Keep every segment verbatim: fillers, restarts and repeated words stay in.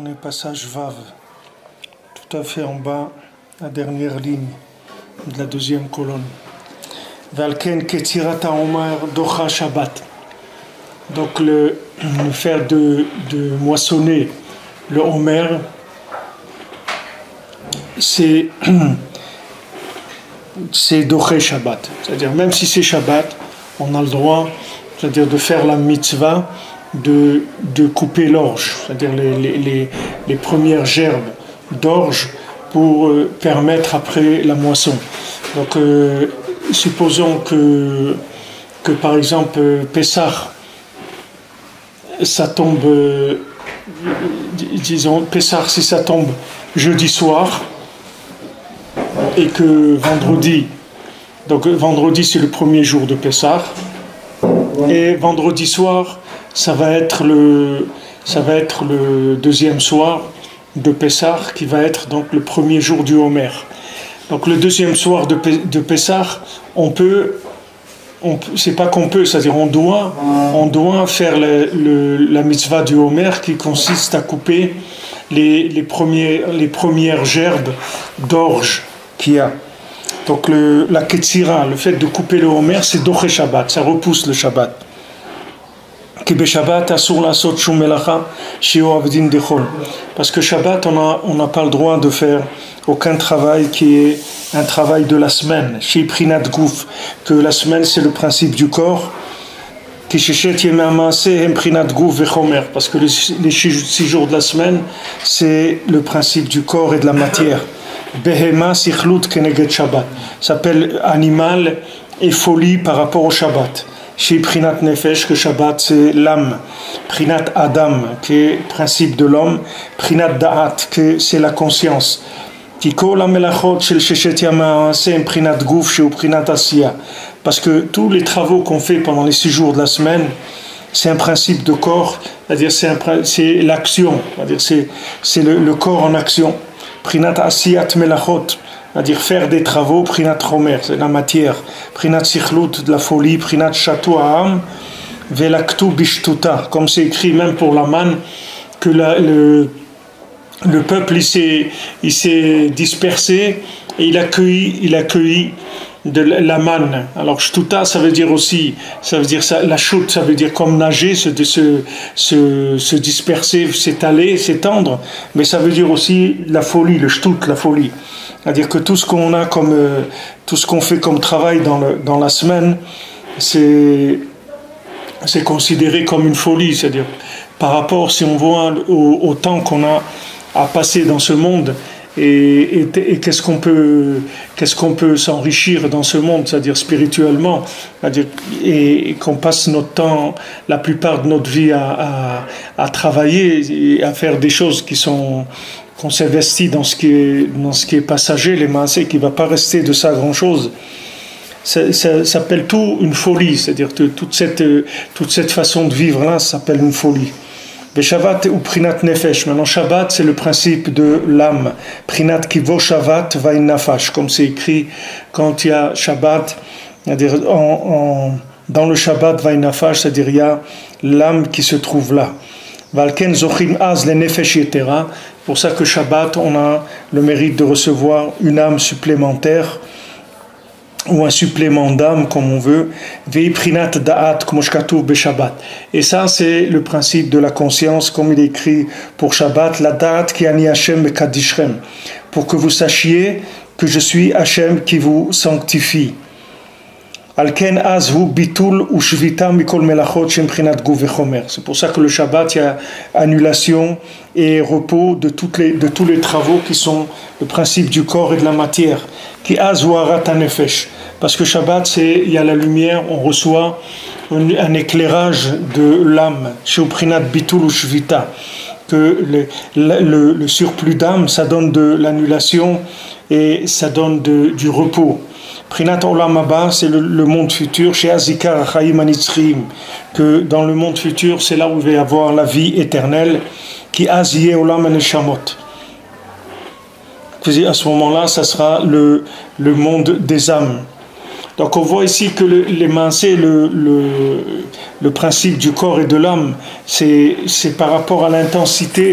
On est passage Vav, tout à fait en bas, la dernière ligne de la deuxième colonne. Valken Ketirata Omar Docha Shabbat. Donc le, le fait de, de moissonner le Omer, c'est c'est Doché Shabbat. C'est-à-dire même si c'est Shabbat, on a le droit, c'est-à-dire de faire la mitzvah de, de couper l'orge, c'est-à-dire les, les, les, les premières gerbes d'orge pour euh, permettre après la moisson. Donc euh, supposons que, que par exemple Pessah, ça tombe, euh, disons Pessah si ça tombe jeudi soir et que vendredi, donc vendredi c'est le premier jour de Pessah et vendredi soir ça va être le, ça va être le deuxième soir de Pessah qui va être donc le premier jour du Homer. Donc le deuxième soir de, de Pessah, on peut, on, c'est pas qu'on peut, c'est-à-dire on doit, on doit faire le, le, la mitzvah du Homer qui consiste à couper les, les, premiers, les premières gerbes d'orge qu'il y a. Donc le, la Ketzira, le fait de couper le Homer, c'est Doché Shabbat, ça repousse le Shabbat. Parce que Shabbat, on n'a pas le droit de faire aucun travail qui est un travail de la semaine. Que la semaine, c'est le principe du corps. Parce que les six jours de la semaine, c'est le principe du corps et de la matière. Behema sichlut keneged Shabbat. Ça s'appelle animal et folie par rapport au Shabbat. Chez Prinat Nefesh, que Shabbat c'est l'âme, Prinat Adam, qui est le principe de l'homme, Prinat Da'at, que c'est la conscience. Parce que tous les travaux qu'on fait pendant les six jours de la semaine, c'est un principe de corps, c'est-à-dire c'est, un, c'est l'action, c'est-à-dire c'est, c'est le, le corps en action. Prinat Asiyat Melachot, c'est-à-dire faire des travaux, Prinat Chomer, c'est la matière, Prinat Sichlut, de la folie, Prinat Chatou Aham, Velaktu Bishtuta, comme c'est écrit même pour la manne, que la, le, le peuple il s'est, il s'est dispersé et il a cueilli, il a cueilli de la manne. Alors Shtuta, ça veut dire aussi, ça veut dire ça, la chute, ça veut dire comme nager, se, se, se, se disperser, s'étaler, s'étendre, mais ça veut dire aussi la folie, le Shtut, la folie. C'est-à-dire que tout ce qu'on a comme, euh, tout ce qu'on fait comme travail dans, le, dans la semaine, c'est, c'est considéré comme une folie. C'est-à-dire, par rapport, si on voit au, au temps qu'on a à passer dans ce monde, et, et, et qu'est-ce qu'on peut, qu'est-ce qu'on peut s'enrichir dans ce monde, c'est-à-dire spirituellement, c'est-à-dire, et, et qu'on passe notre temps, la plupart de notre vie à, à, à travailler et à faire des choses qui sont... qu'on s'investit dans ce qui est, dans ce qui est passager, les maasés, qui ne va pas rester de ça grand-chose. Ça, ça, ça s'appelle tout une folie, c'est-à-dire que toute cette, toute cette façon de vivre-là, ça s'appelle une folie. Le Shabbat ou Prinat Nefesh. Maintenant, Shabbat, c'est le principe de l'âme. Prinat Kivo Shabbat Vain Nafash, comme c'est écrit quand il y a Shabbat, c'est-à-dire en, en, dans le Shabbat Vain Nafash, c'est-à-dire il y a l'âme qui se trouve là. Valken Zochim Az le Nefesh Yetera. Pour ça que Shabbat, on a le mérite de recevoir une âme supplémentaire ou un supplément d'âme, comme on veut. Vei Prinat Da'at Kmoshkatu Be Shabbat. Et ça, c'est le principe de la conscience, comme il est écrit pour Shabbat, la Da'at ki ani Hashem Mekadishrem, pour que vous sachiez que je suis Hashem qui vous sanctifie. C'est pour ça que le Shabbat, il y a annulation et repos de, toutes les, de tous les travaux qui sont le principe du corps et de la matière. Parce que Shabbat, c'est, il y a la lumière, on reçoit un, un éclairage de l'âme. Que le, le, le surplus d'âme, ça donne de l'annulation et ça donne de, du repos. Prinat Olam Haba, c'est le, le monde futur, chez Azikar Chaim Anitzrim, que dans le monde futur, c'est là où il va y avoir la vie éternelle, qui Aziye Olam Neshamot. À ce moment-là, ça sera le, le monde des âmes. Donc on voit ici que le, les maasés, le, le, le principe du corps et de l'âme, c'est, c'est par rapport à l'intensité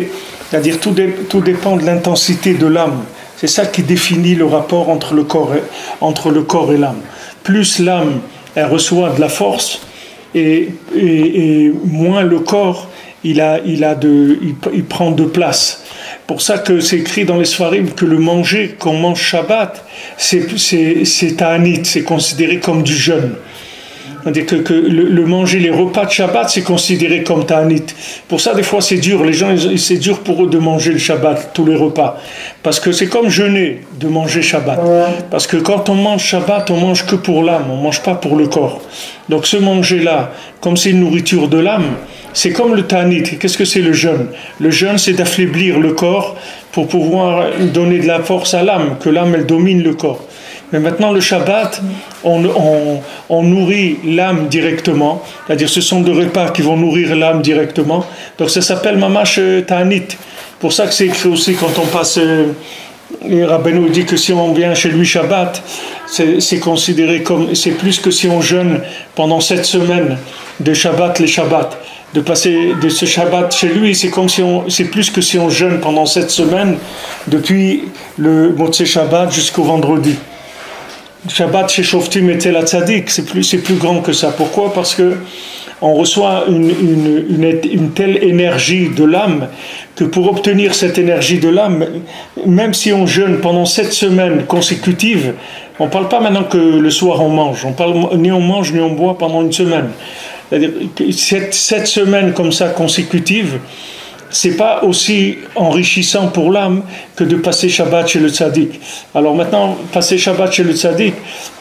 C'est-à-dire tout, dé, tout dépend de l'intensité de l'âme. C'est ça qui définit le rapport entre le corps et, entre le corps et l'âme. Plus l'âme elle reçoit de la force et, et, et moins le corps il, a, il, a de, il, il prend de place. Pour ça que c'est écrit dans les Sfarim que le manger qu'on mange Shabbat, c'est, c'est, c'est ta'anit, c'est considéré comme du jeûne. C'est-à-dire que, que le, le manger les repas de Shabbat, c'est considéré comme ta'anit. Pour ça, des fois, c'est dur. Les gens, c'est dur pour eux de manger le Shabbat, tous les repas. Parce que c'est comme jeûner de manger Shabbat. Parce que quand on mange Shabbat, on mange que pour l'âme, on ne mange pas pour le corps. Donc ce manger-là, comme c'est une nourriture de l'âme, c'est comme le ta'anit. Qu'est-ce que c'est le jeûne? Le jeûne, c'est d'affaiblir le corps pour pouvoir donner de la force à l'âme, que l'âme, elle domine le corps. Mais maintenant, le Shabbat, on, on, on nourrit l'âme directement, c'est-à-dire ce sont des repas qui vont nourrir l'âme directement. Donc ça s'appelle Mamash Ta'anit. Pour ça que c'est écrit aussi quand on passe, euh, Rabbeinu dit que si on vient chez lui Shabbat, c'est, c'est considéré comme, c'est plus que si on jeûne pendant sept semaines de Shabbat, les Shabbats. De passer de ce Shabbat chez lui, c'est comme si on, c'est plus que si on jeûne pendant sept semaines depuis le Motzei Shabbat jusqu'au vendredi. Shabbat chez Shoftim et Tel Tzadik, c'est plus, c'est plus grand que ça. Pourquoi? Parce que on reçoit une, une, une, une telle énergie de l'âme que pour obtenir cette énergie de l'âme, même si on jeûne pendant sept semaines consécutives, on ne parle pas maintenant que le soir on mange, on parle ni on mange ni on boit pendant une semaine. C'est-à-dire que sept, sept semaines comme ça consécutives, c'est pas aussi enrichissant pour l'âme que de passer Shabbat chez le tzaddik. Alors maintenant, passer Shabbat chez le tzaddik,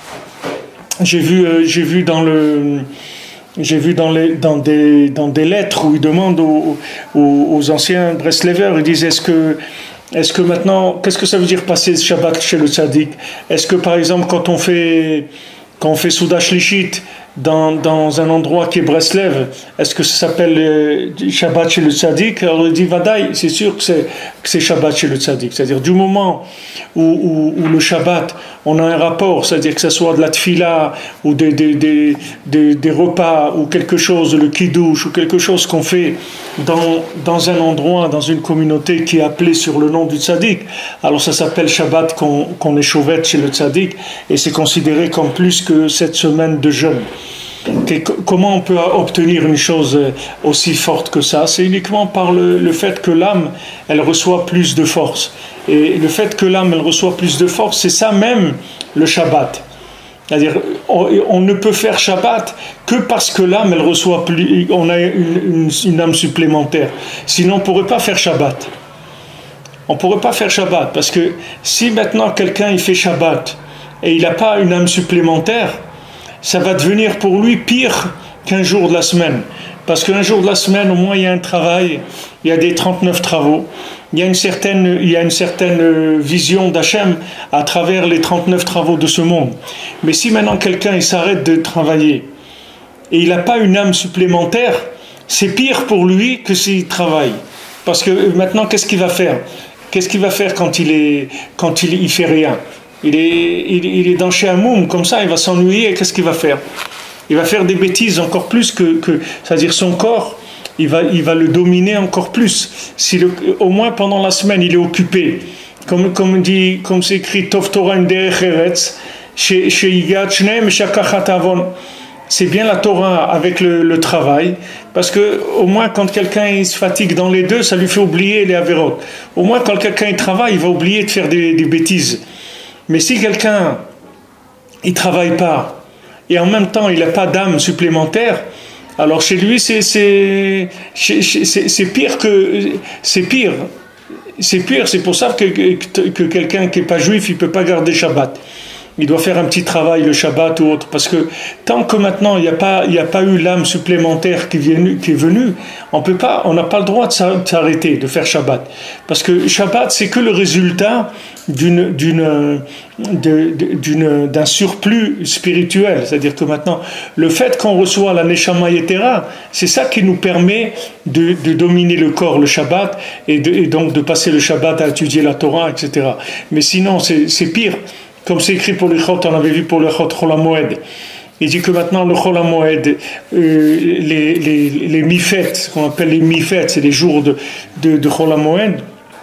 j'ai vu, euh, j'ai vu dans le, j'ai vu dans les, dans des, dans des lettres où ils demandent aux, aux, aux anciens Breslevers, ils disent est-ce que, est-ce que maintenant, qu'est-ce que ça veut dire passer Shabbat chez le tzaddik? Est-ce que par exemple quand on fait, quand on fait Souda Shlishit, Dans, dans un endroit qui est Breslev, est-ce que ça s'appelle euh, Shabbat chez le Tzaddik? Alors il dit Vadaï, c'est sûr que c'est, que c'est Shabbat chez le Tzaddik. C'est-à-dire du moment où, où, où le Shabbat, on a un rapport, c'est-à-dire que ce soit de la tfila ou des, des, des, des, des repas ou quelque chose, le kiddush ou quelque chose qu'on fait dans, dans un endroit, dans une communauté qui est appelée sur le nom du Tzaddik, alors ça s'appelle Shabbat qu'on, qu'on est chauvet chez le Tzaddik et c'est considéré comme plus que cette semaine de jeûne. Comment on peut obtenir une chose aussi forte que ça? C'est uniquement par le, le fait que l'âme, elle reçoit plus de force. Et le fait que l'âme, elle reçoit plus de force, c'est ça même le Shabbat. C'est-à-dire, on, on ne peut faire Shabbat que parce que l'âme, elle reçoit plus, on a une, une, une âme supplémentaire. Sinon, on ne pourrait pas faire Shabbat. On ne pourrait pas faire Shabbat, parce que si maintenant quelqu'un il fait Shabbat et il n'a pas une âme supplémentaire, ça va devenir pour lui pire qu'un jour de la semaine. Parce qu'un jour de la semaine, au moins, il y a un travail, il y a des trente-neuf travaux, il y a une certaine, il y a une certaine vision d'Hachem à travers les trente-neuf travaux de ce monde. Mais si maintenant quelqu'un il s'arrête de travailler et il n'a pas une âme supplémentaire, c'est pire pour lui que s'il travaille. Parce que maintenant, qu'est-ce qu'il va faire? Qu'est-ce qu'il va faire quand il est, quand il, il fait rien? Il est, il, il est dans chez Hamoum, comme ça, il va s'ennuyer, et qu'est-ce qu'il va faire? Il va faire des bêtises encore plus que, que c'est-à-dire son corps, il va, il va le dominer encore plus. Si le, au moins pendant la semaine, il est occupé. Comme, comme dit, comme c'est écrit, Tov Torah Derech Eretz, chez Yigat Shneim Shakachat Avon. C'est bien la Torah avec le, le travail, parce que au moins quand quelqu'un il se fatigue dans les deux, ça lui fait oublier les avérotes. Au moins quand quelqu'un il travaille, il va oublier de faire des, des bêtises. Mais si quelqu'un il travaille pas et en même temps il n'a pas d'âme supplémentaire, alors chez lui c'est c'est c'est, c'est, c'est pire que c'est pire. C'est pire, c'est pour ça que, que, que quelqu'un qui n'est pas juif, il ne peut pas garder Shabbat. Il doit faire un petit travail le Shabbat ou autre, parce que tant que maintenant il n'y a pas, il n'y a pas eu l'âme supplémentaire qui, vient, qui est venue, on peut pas, on n'a pas le droit de s'arrêter, de faire Shabbat, parce que Shabbat c'est que le résultat d'une, d'une, de, d'une, d'un surplus spirituel, c'est-à-dire que maintenant le fait qu'on reçoit la Neshama Yetera, c'est ça qui nous permet de, de dominer le corps, le Shabbat, et, de, et donc de passer le Shabbat à étudier la Torah, et cetera. Mais sinon c'est, c'est pire. Comme c'est écrit pour les Chot, on avait vu pour les Chot Chol HaMoed. Il dit que maintenant le Chol HaMoed, euh, les, les, les mi-fêtes, ce qu'on appelle les mi-fêtes, c'est les jours de, de, de Chol HaMoed,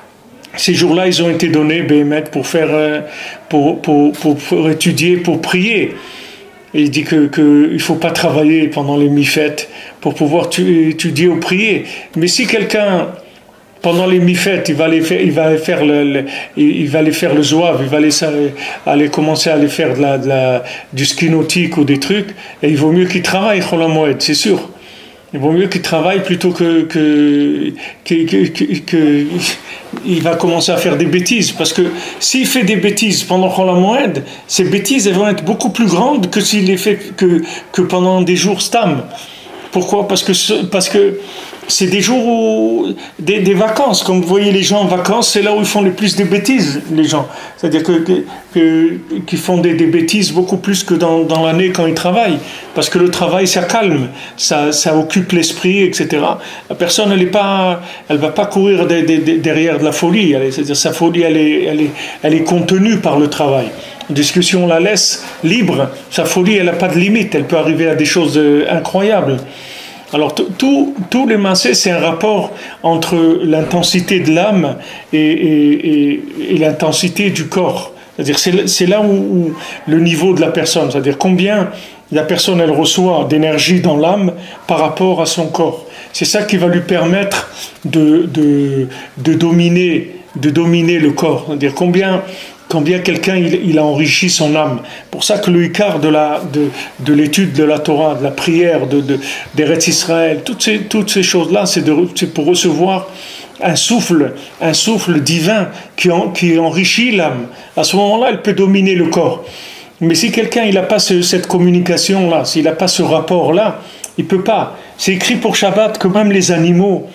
ces jours-là, ils ont été donnés, Béhémet, pour faire, euh, pour, pour, pour, pour étudier, pour prier. Et il dit que, que il faut pas travailler pendant les mi-fêtes pour pouvoir étudier ou prier. Mais si quelqu'un pendant les mi-fêtes, il va aller faire, il va aller faire le, le il va aller faire le zouave, il va aller, aller commencer à aller faire de la, de la, du ski nautique ou des trucs, et il vaut mieux qu'il travaille Chol HaMoed, c'est sûr. Il vaut mieux qu'il travaille plutôt que, que, que, que, que, que il va commencer à faire des bêtises. Parce que s'il fait des bêtises pendant Chol HaMoed, ces bêtises elles vont être beaucoup plus grandes que s'il les fait que, que pendant des jours stam. Pourquoi? Parce que, parce que c'est des jours où, des, des vacances. Comme vous voyez les gens en vacances, c'est là où ils font le plus de bêtises, les gens. C'est-à-dire que, que, que, qu'ils font des, des bêtises beaucoup plus que dans, dans l'année quand ils travaillent. Parce que le travail, ça calme, ça, ça occupe l'esprit, et cetera. La personne, elle ne va pas courir de, de, de, derrière de la folie. C'est-à-dire sa folie, elle est, elle, est, elle est contenue par le travail. La discussion, on la laisse libre. Sa folie, elle n'a pas de limite. Elle peut arriver à des choses incroyables. Alors, tous les massés, c'est un rapport entre l'intensité de l'âme et, et, et, et l'intensité du corps. C'est-à-dire, c'est là où, où le niveau de la personne, c'est-à-dire combien la personne, elle reçoit d'énergie dans l'âme par rapport à son corps. C'est ça qui va lui permettre de, de, de, dominer, de dominer le corps. C'est-à-dire combien... Combien quelqu'un il, il a enrichi son âme. Pour ça que le Icar de la de, de l'étude de la Torah, de la prière, de, de d'Eretz Israël, toutes ces toutes ces choses-là, c'est, de, c'est pour recevoir un souffle, un souffle divin qui, en, qui enrichit l'âme. À ce moment-là, elle peut dominer le corps. Mais si quelqu'un il n'a pas ce, cette communication-là, s'il n'a pas ce rapport-là, il peut pas. C'est écrit pour Shabbat que même les animaux,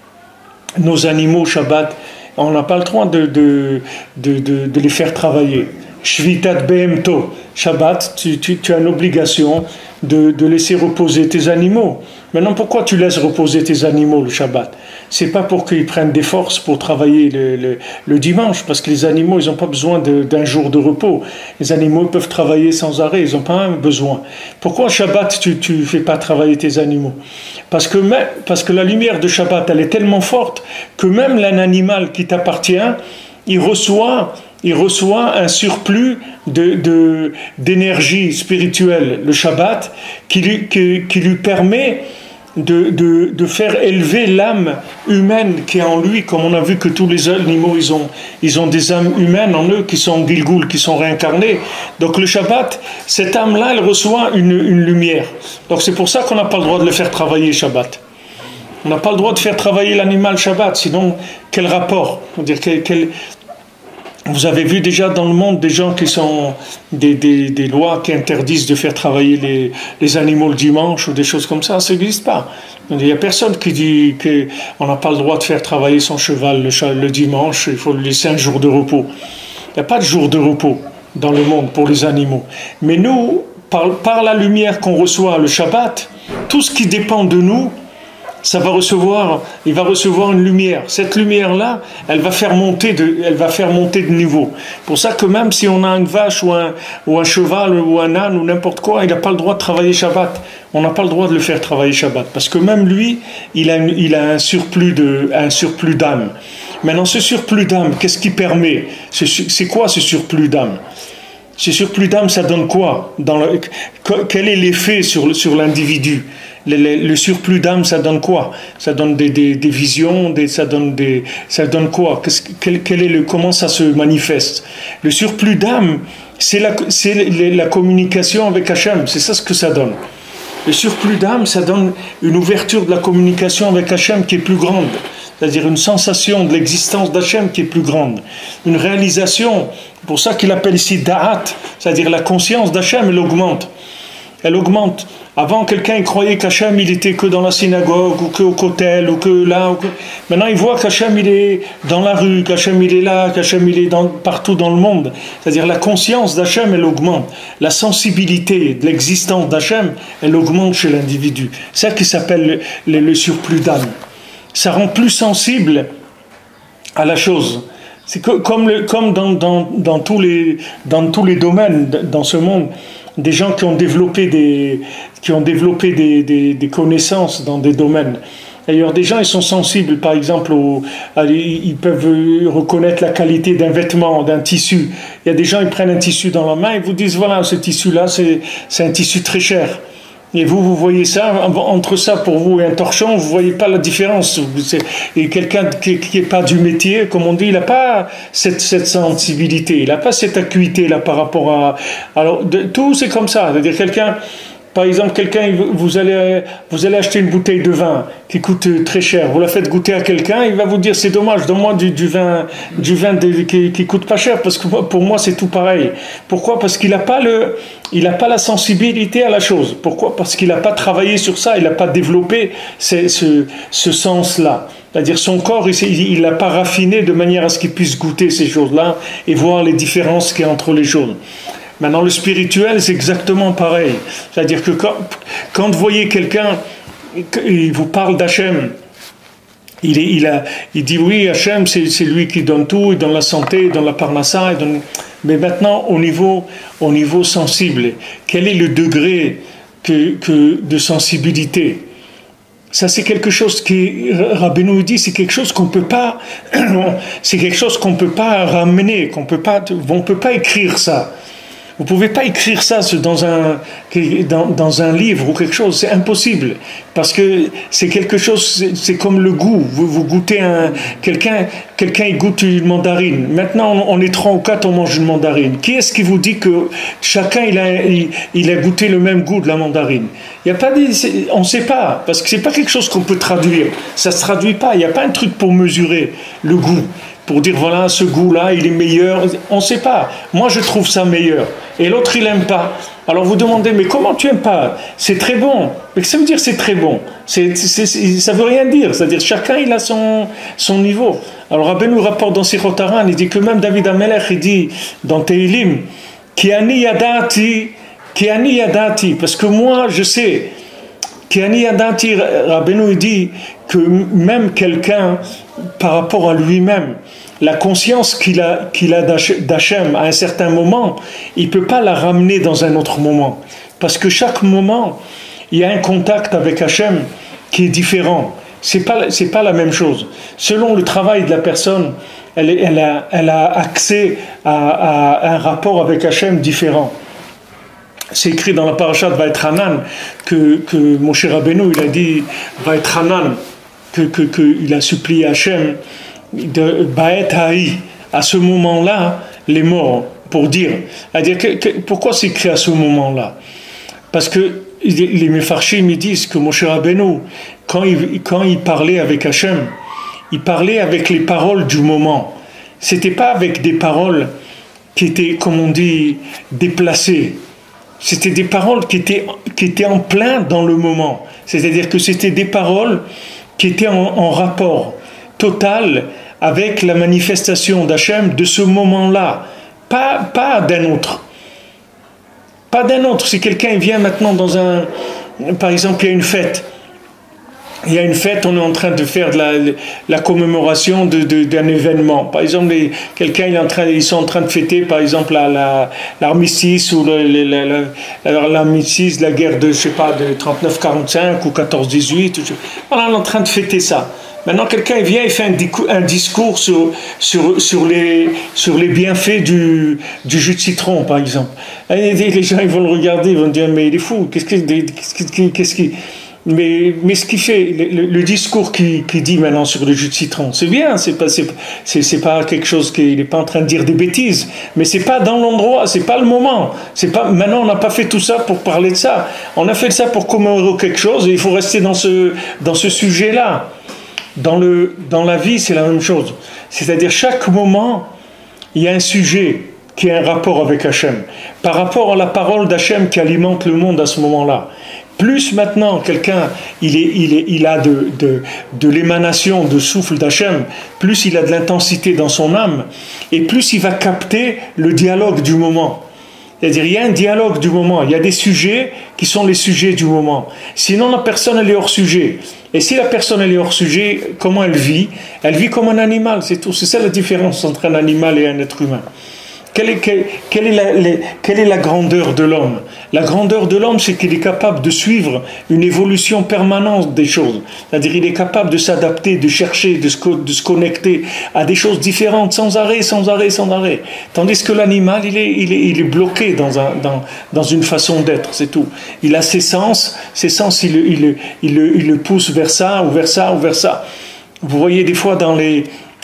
nos animaux Shabbat, on n'a pas le droit de, de, de, de, de les faire travailler. Shvitat Behemto, Shabbat, tu, tu, tu as une obligation de, de laisser reposer tes animaux. Maintenant, pourquoi tu laisses reposer tes animaux le Shabbat? C'est pas pour qu'ils prennent des forces pour travailler le, le, le dimanche, parce que les animaux, ils n'ont pas besoin de, d'un jour de repos. Les animaux peuvent travailler sans arrêt, ils n'ont pas besoin. Pourquoi Shabbat, tu ne fais pas travailler tes animaux? Parce que, parce que la lumière de Shabbat, elle est tellement forte que même un animal qui t'appartient, il reçoit... il reçoit un surplus de, de, d'énergie spirituelle, le Shabbat, qui lui, qui, qui lui permet de, de, de faire élever l'âme humaine qui est en lui, comme on a vu que tous les animaux, ils ont, ils ont des âmes humaines en eux, qui sont Gilgoul, qui sont réincarnées. Donc le Shabbat, cette âme-là, elle reçoit une, une lumière. Donc c'est pour ça qu'on n'a pas le droit de le faire travailler, Shabbat. On n'a pas le droit de faire travailler l'animal Shabbat, sinon quel rapport? C'est-à-dire quel... quel Vous avez vu déjà dans le monde des gens qui sont des, des, des lois qui interdisent de faire travailler les, les animaux le dimanche ou des choses comme ça, ça n'existe pas. Il n'y a personne qui dit qu'on n'a pas le droit de faire travailler son cheval le, le dimanche, il faut lui laisser un jour de repos. Il n'y a pas de jour de repos dans le monde pour les animaux. Mais nous, par, par la lumière qu'on reçoit le Shabbat, tout ce qui dépend de nous, ça va recevoir, il va recevoir une lumière. Cette lumière-là, elle va faire monter de, elle va faire monter de niveau. Pour ça que même si on a une vache ou un, ou un cheval ou un âne ou n'importe quoi, il n'a pas le droit de travailler Shabbat. On n'a pas le droit de le faire travailler Shabbat. Parce que même lui, il a, une, il a un surplus de, un surplus d'âme. Maintenant, ce surplus d'âme, qu'est-ce qui permet? C'est, c'est quoi ce surplus d'âme? Ce surplus d'âme, ça donne quoi? Dans le, quel est l'effet sur, sur l'individu? Le, le, le surplus d'âme, ça donne quoi? Ça donne des, des, des visions, des, ça donne des, ça donne quoi? Quel, quel est le, comment ça se manifeste? Le surplus d'âme, c'est la, c'est la communication avec Hachem, c'est ça ce que ça donne. Le surplus d'âme, ça donne une ouverture de la communication avec Hachem qui est plus grande. C'est-à-dire une sensation de l'existence d'Hachem qui est plus grande. Une réalisation, c'est pour ça qu'il appelle ici Da'at, c'est-à-dire la conscience d'Hachem, elle augmente. Elle augmente. Avant, quelqu'un il croyait qu'Hachem il était que dans la synagogue, ou que au kotel, ou que là. Ou que... Maintenant, il voit qu'Hachem il est dans la rue, qu'Hachem il est là, qu'Hachem il est dans, partout dans le monde. C'est-à-dire la conscience d'Hachem, elle augmente. La sensibilité de l'existence d'Hachem, elle augmente chez l'individu. C'est ça qui s'appelle le, le, le surplus d'âme. Ça rend plus sensible à la chose. C'est que, comme, le, comme dans, dans, dans, tous les, dans tous les domaines dans ce monde, des gens qui ont développé des, qui ont développé des, des, des connaissances dans des domaines. D'ailleurs, des gens, ils sont sensibles, par exemple, au, à, ils peuvent reconnaître la qualité d'un vêtement, d'un tissu. Il y a des gens, ils prennent un tissu dans la main et vous disent, voilà, ce tissu-là, c'est, c'est un tissu très cher. Et vous, vous voyez ça, entre ça pour vous et un torchon, vous voyez pas la différence. Et quelqu'un qui n'est pas du métier, comme on dit, il n'a pas cette, cette sensibilité, il n'a pas cette acuité-là par rapport à... Alors, de, tout c'est comme ça, c'est-à-dire quelqu'un... Par exemple, quelqu'un, vous allez, vous allez acheter une bouteille de vin qui coûte très cher. Vous la faites goûter à quelqu'un, il va vous dire c'est dommage, donne-moi du, du vin, du vin de, qui, qui coûte pas cher parce que pour moi c'est tout pareil. Pourquoi? Parce qu'il n'a pas le, il n'a pas la sensibilité à la chose. Pourquoi? Parce qu'il n'a pas travaillé sur ça, il n'a pas développé ce, ce, ce sens-là. C'est-à-dire son corps, il n'a pas raffiné de manière à ce qu'il puisse goûter ces choses-là et voir les différences qu'il y a entre les choses. Maintenant, le spirituel, c'est exactement pareil. C'est-à-dire que quand, quand vous voyez quelqu'un, il vous parle d'Hachem, il, est, il, a, il dit oui, Hachem, c'est, c'est lui qui donne tout, il donne la santé, il donne la parnassa, il donne... mais maintenant, au niveau, au niveau sensible, quel est le degré que, que de sensibilité? Ça, c'est quelque chose qui, Rabbeinu dit, c'est quelque chose qu'on peut pas, c'est quelque chose qu'on peut pas ramener, qu'on peut pas, on peut pas écrire ça. Vous ne pouvez pas écrire ça dans un, dans, dans un livre ou quelque chose, c'est impossible. Parce que c'est quelque chose, c'est comme le goût. Vous, vous goûtez un... Quelqu'un, quelqu'un il goûte une mandarine. Maintenant, on, on est trois ou quatre, on mange une mandarine. Qui est-ce qui vous dit que chacun il a, il, il a goûté le même goût de la mandarine? Il y a pas des, on ne sait pas, parce que ce n'est pas quelque chose qu'on peut traduire. Ça ne se traduit pas, il n'y a pas un truc pour mesurer le goût. Pour dire, voilà, ce goût-là, il est meilleur. On ne sait pas. Moi, je trouve ça meilleur. Et l'autre, il n'aime pas. Alors, vous demandez, mais comment tu n'aimes pas? C'est très bon. Mais que ça veut dire c'est très bon? c'est, c'est, c'est, Ça ne veut rien dire. C'est-à-dire, chacun, il a son, son niveau. Alors, Rabbeinu rapporte dans Sichot Haran, il dit que même David HaMelech, il dit dans Tehilim, Ki ani yadati, Ki ani yadati, parce que moi, je sais. Ki ani yadati, Rabbeinu dit que même quelqu'un, par rapport à lui-même, la conscience qu'il a, qu'il a d'Hachem à un certain moment, il ne peut pas la ramener dans un autre moment. Parce que chaque moment, il y a un contact avec Hachem qui est différent. Ce n'est pas, c'est pas la même chose. Selon le travail de la personne, elle, elle, a, elle a accès à, à un rapport avec Hachem différent. C'est écrit dans la paracha de Vaïtranan que, que Moshe Rabbeinu, il a dit Vaïtranan, que, que, que il a supplié Hachem de Baet Haï, à ce moment-là, les morts, pour dire, c'est-à-dire que, que, pourquoi c'est écrit à ce moment-là? Parce que les Mefarshim ils disent que Moshe Rabbeinu, quand il, quand il parlait avec Hachem, il parlait avec les paroles du moment. C'était pas avec des paroles qui étaient, comme on dit, déplacées. C'était des paroles qui étaient, qui étaient en plein dans le moment. C'est-à-dire que c'était des paroles qui étaient en, en rapport total avec la manifestation d'Hachem de ce moment-là, pas, pas d'un autre. Pas d'un autre. Si quelqu'un vient maintenant dans un... Par exemple, il y a une fête. Il y a une fête, on est en train de faire de la, la commémoration de, de, d'un événement. Par exemple, les, quelqu'un il est en train, ils sont en train de fêter, par exemple, la, la, l'armistice ou le, le, le, le, l'armistice de la guerre de, je sais pas, de trente-neuf quarante-cinq ou quatorze dix-huit. Voilà, on est en train de fêter ça. Maintenant, quelqu'un vient et fait un discours sur, sur, sur, les, sur les bienfaits du, du jus de citron, par exemple. Et les gens ils vont le regarder, ils vont dire, mais il est fou, qu'est-ce qu'il... Qu'est-ce qu'il, qu'est-ce qu'il mais, mais ce qui fait, le, le discours qu'il qui dit maintenant sur le jus de citron, c'est bien, c'est pas, c'est, c'est, c'est pas quelque chose qu'il n'est pas en train de dire des bêtises, mais c'est pas dans l'endroit, c'est pas le moment. C'est pas, maintenant, on n'a pas fait tout ça pour parler de ça. On a fait ça pour commémorer quelque chose et il faut rester dans ce, dans ce sujet-là. Dans, le, dans la vie, c'est la même chose. C'est-à-dire, chaque moment, il y a un sujet qui a un rapport avec Hachem. Par rapport à la parole d'Hachem qui alimente le monde à ce moment-là. Plus maintenant, quelqu'un, il, est, il, est, il a de, de, de l'émanation, de souffle d'Hachem, plus il a de l'intensité dans son âme, et plus il va capter le dialogue du moment. C'est-à-dire, il y a un dialogue du moment, il y a des sujets qui sont les sujets du moment. Sinon, la personne, elle est hors sujet. Et si la personne, elle est hors sujet, comment elle vit? Elle vit comme un animal, c'est tout. C'est ça la différence entre un animal et un être humain. Quelle est, quelle, quelle est, la, les, quelle est la grandeur de l'homme? La grandeur de l'homme, c'est qu'il est capable de suivre une évolution permanente des choses. C'est-à-dire il est capable de s'adapter, de chercher, de se, de se connecter à des choses différentes, sans arrêt, sans arrêt, sans arrêt. Tandis que l'animal, il est, il est, il est bloqué dans, un, dans, dans une façon d'être, c'est tout. Il a ses sens, ses sens, il, il, il, il, il le pousse vers ça, ou vers ça, ou vers ça. Vous voyez des fois dans les...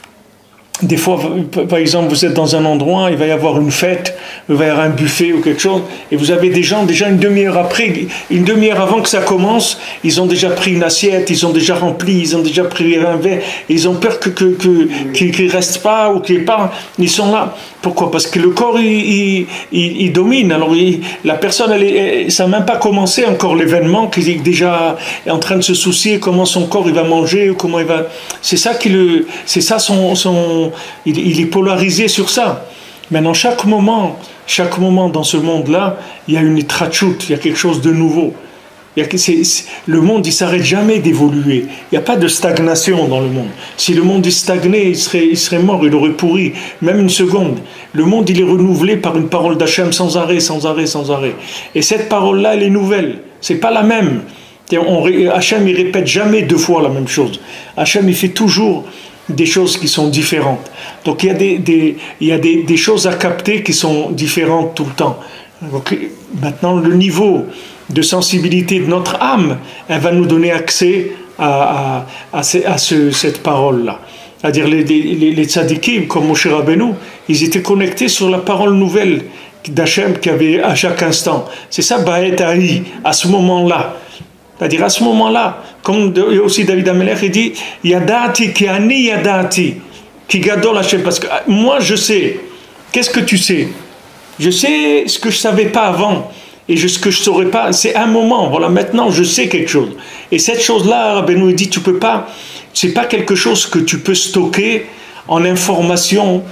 Des fois, par exemple, vous êtes dans un endroit, il va y avoir une fête, il va y avoir un buffet ou quelque chose, et vous avez des gens, déjà une demi-heure après, une demi-heure avant que ça commence, ils ont déjà pris une assiette, ils ont déjà rempli, ils ont déjà pris un verre, et ils ont peur que, que, que, qu'il ne reste pas ou qu'il n'y ait pas. Ils sont là. Pourquoi? Parce que le corps, il, il, il, il domine. Alors, il, la personne, elle est, ça n'a même pas commencé encore l'événement, qui est déjà en train de se soucier comment son corps il va manger, ou comment il va... C'est ça, qui le, c'est ça son... son Il, il est polarisé sur ça. Maintenant, chaque moment, chaque moment dans ce monde-là, il y a une itrachut, il y a quelque chose de nouveau. Il y a, c'est, c'est, le monde, il ne s'arrête jamais d'évoluer. Il n'y a pas de stagnation dans le monde. Si le monde est stagné, il serait, il serait mort, il aurait pourri, même une seconde. Le monde, il est renouvelé par une parole d'Hachem sans arrêt, sans arrêt, sans arrêt. Et cette parole-là, elle est nouvelle. Ce n'est pas la même. On, Hachem, il ne répète jamais deux fois la même chose. Hachem, il fait toujours des choses qui sont différentes. Donc il y a des, des, il y a des, des choses à capter qui sont différentes tout le temps. Donc, maintenant, le niveau de sensibilité de notre âme, elle va nous donner accès à, à, à, ce, à ce, cette parole-là. C'est-à-dire les, les, les tzadikim, comme Moshe Rabbeinu, ils étaient connectés sur la parole nouvelle d'Hachem qu'il y avait à chaque instant. C'est ça, Ba'et Ha'i, à ce moment-là. C'est-à-dire à ce moment-là, comme aussi David Ameler, il dit Yadati ki ani yadati ki gadol Hashem. Parce que moi je sais. Qu'est-ce que tu sais? Je sais ce que je ne savais pas avant. Et ce que je ne saurais pas, c'est un moment. Voilà, maintenant je sais quelque chose. Et cette chose-là, Rabbeinu dit tu peux pas, c'est pas quelque chose que tu peux stocker en information,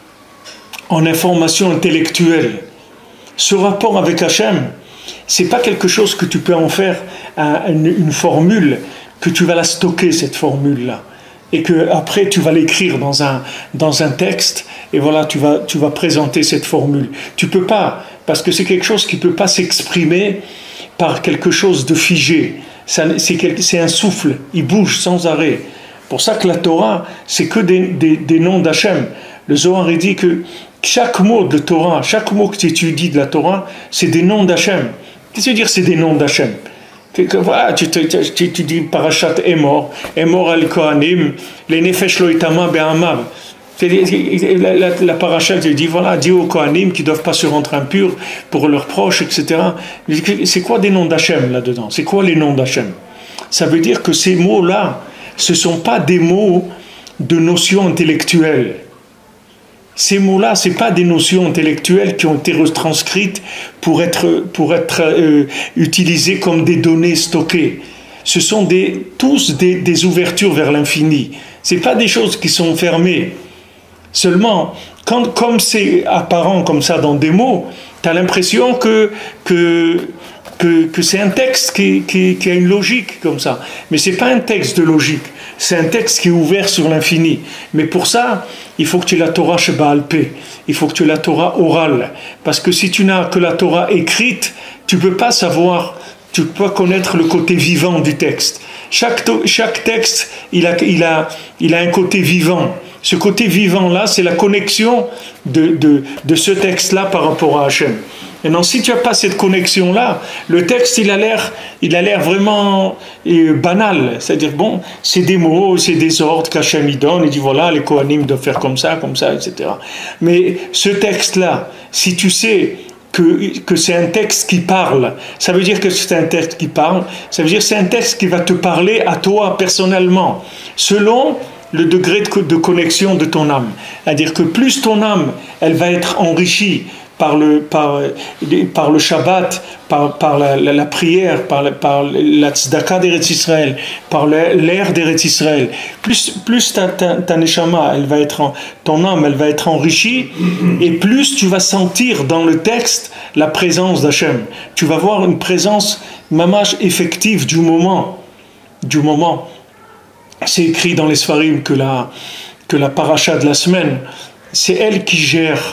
en information intellectuelle. Ce rapport avec Hachem, c'est pas quelque chose que tu peux en faire un, une, une formule, que tu vas la stocker cette formule-là, et que après tu vas l'écrire dans un, dans un texte, et voilà, tu vas, tu vas présenter cette formule. Tu peux pas, parce que c'est quelque chose qui peut pas s'exprimer par quelque chose de figé. Ça, c'est, quelque, c'est un souffle, il bouge sans arrêt. Pour ça que la Torah, c'est que des, des, des noms d'Hachem. Le Zohar, il dit que chaque mot de Torah, chaque mot que tu étudies de la Torah, c'est des noms d'Hachem. Qu'est-ce que tu veux dire, c'est des noms d'Hachem? Voilà, tu, tu, tu, tu dis Parashat Emor, Emor al Kohanim, les Nefesh lo itama be'amav. La, la, la Parashat, il dit voilà, dis aux Kohanim qui ne doivent pas se rendre impurs pour leurs proches, et cetera. C'est quoi des noms d'Hachem là-dedans? C'est quoi les noms d'Hachem? Ça veut dire que ces mots-là, ce ne sont pas des mots de notions intellectuelles. Ces mots-là, ce n'est pas des notions intellectuelles qui ont été retranscrites pour être, pour être euh, utilisées comme des données stockées. Ce sont des, tous des, des ouvertures vers l'infini. Ce n'est pas des choses qui sont fermées. Seulement, quand, comme c'est apparent comme ça dans des mots, tu as l'impression que, que, que, que c'est un texte qui, qui, qui a une logique comme ça. Mais ce n'est pas un texte de logique. C'est un texte qui est ouvert sur l'infini. Mais pour ça, il faut que tu aies la Torah Sheba'al Peh. Il faut que tu aies la Torah orale. Parce que si tu n'as que la Torah écrite, tu ne peux pas savoir, tu ne peux pas connaître le côté vivant du texte. Chaque, chaque texte, il a, il, a, il a un côté vivant. Ce côté vivant-là, c'est la connexion de, de, de ce texte-là par rapport à Hachem. Maintenant, si tu n'as pas cette connexion-là, le texte, il a l'air, il a l'air vraiment euh, banal. C'est-à-dire, bon, c'est des mots, c'est des ordres qu'Hachem il donne. Il dit, voilà, les Kohanim doivent faire comme ça, comme ça, et cetera. Mais ce texte-là, si tu sais que, que c'est un texte qui parle, ça veut dire que c'est un texte qui parle, ça veut dire que c'est un texte qui va te parler à toi personnellement, selon le degré de, de connexion de ton âme. C'est-à-dire que plus ton âme, elle va être enrichie par le, par, par le Shabbat, par, par la, la, la prière, par, par la tzedaka d'Eretz Israël, par l'air d'Eretz Israël, plus, plus ta, ta, ta neshama, elle va être en, ton âme, elle va être enrichie, et plus tu vas sentir dans le texte la présence d'Hachem. Tu vas voir une présence mamash effective du moment. Du moment. C'est écrit dans les Sfarim que la, que la paracha de la semaine, c'est elle qui gère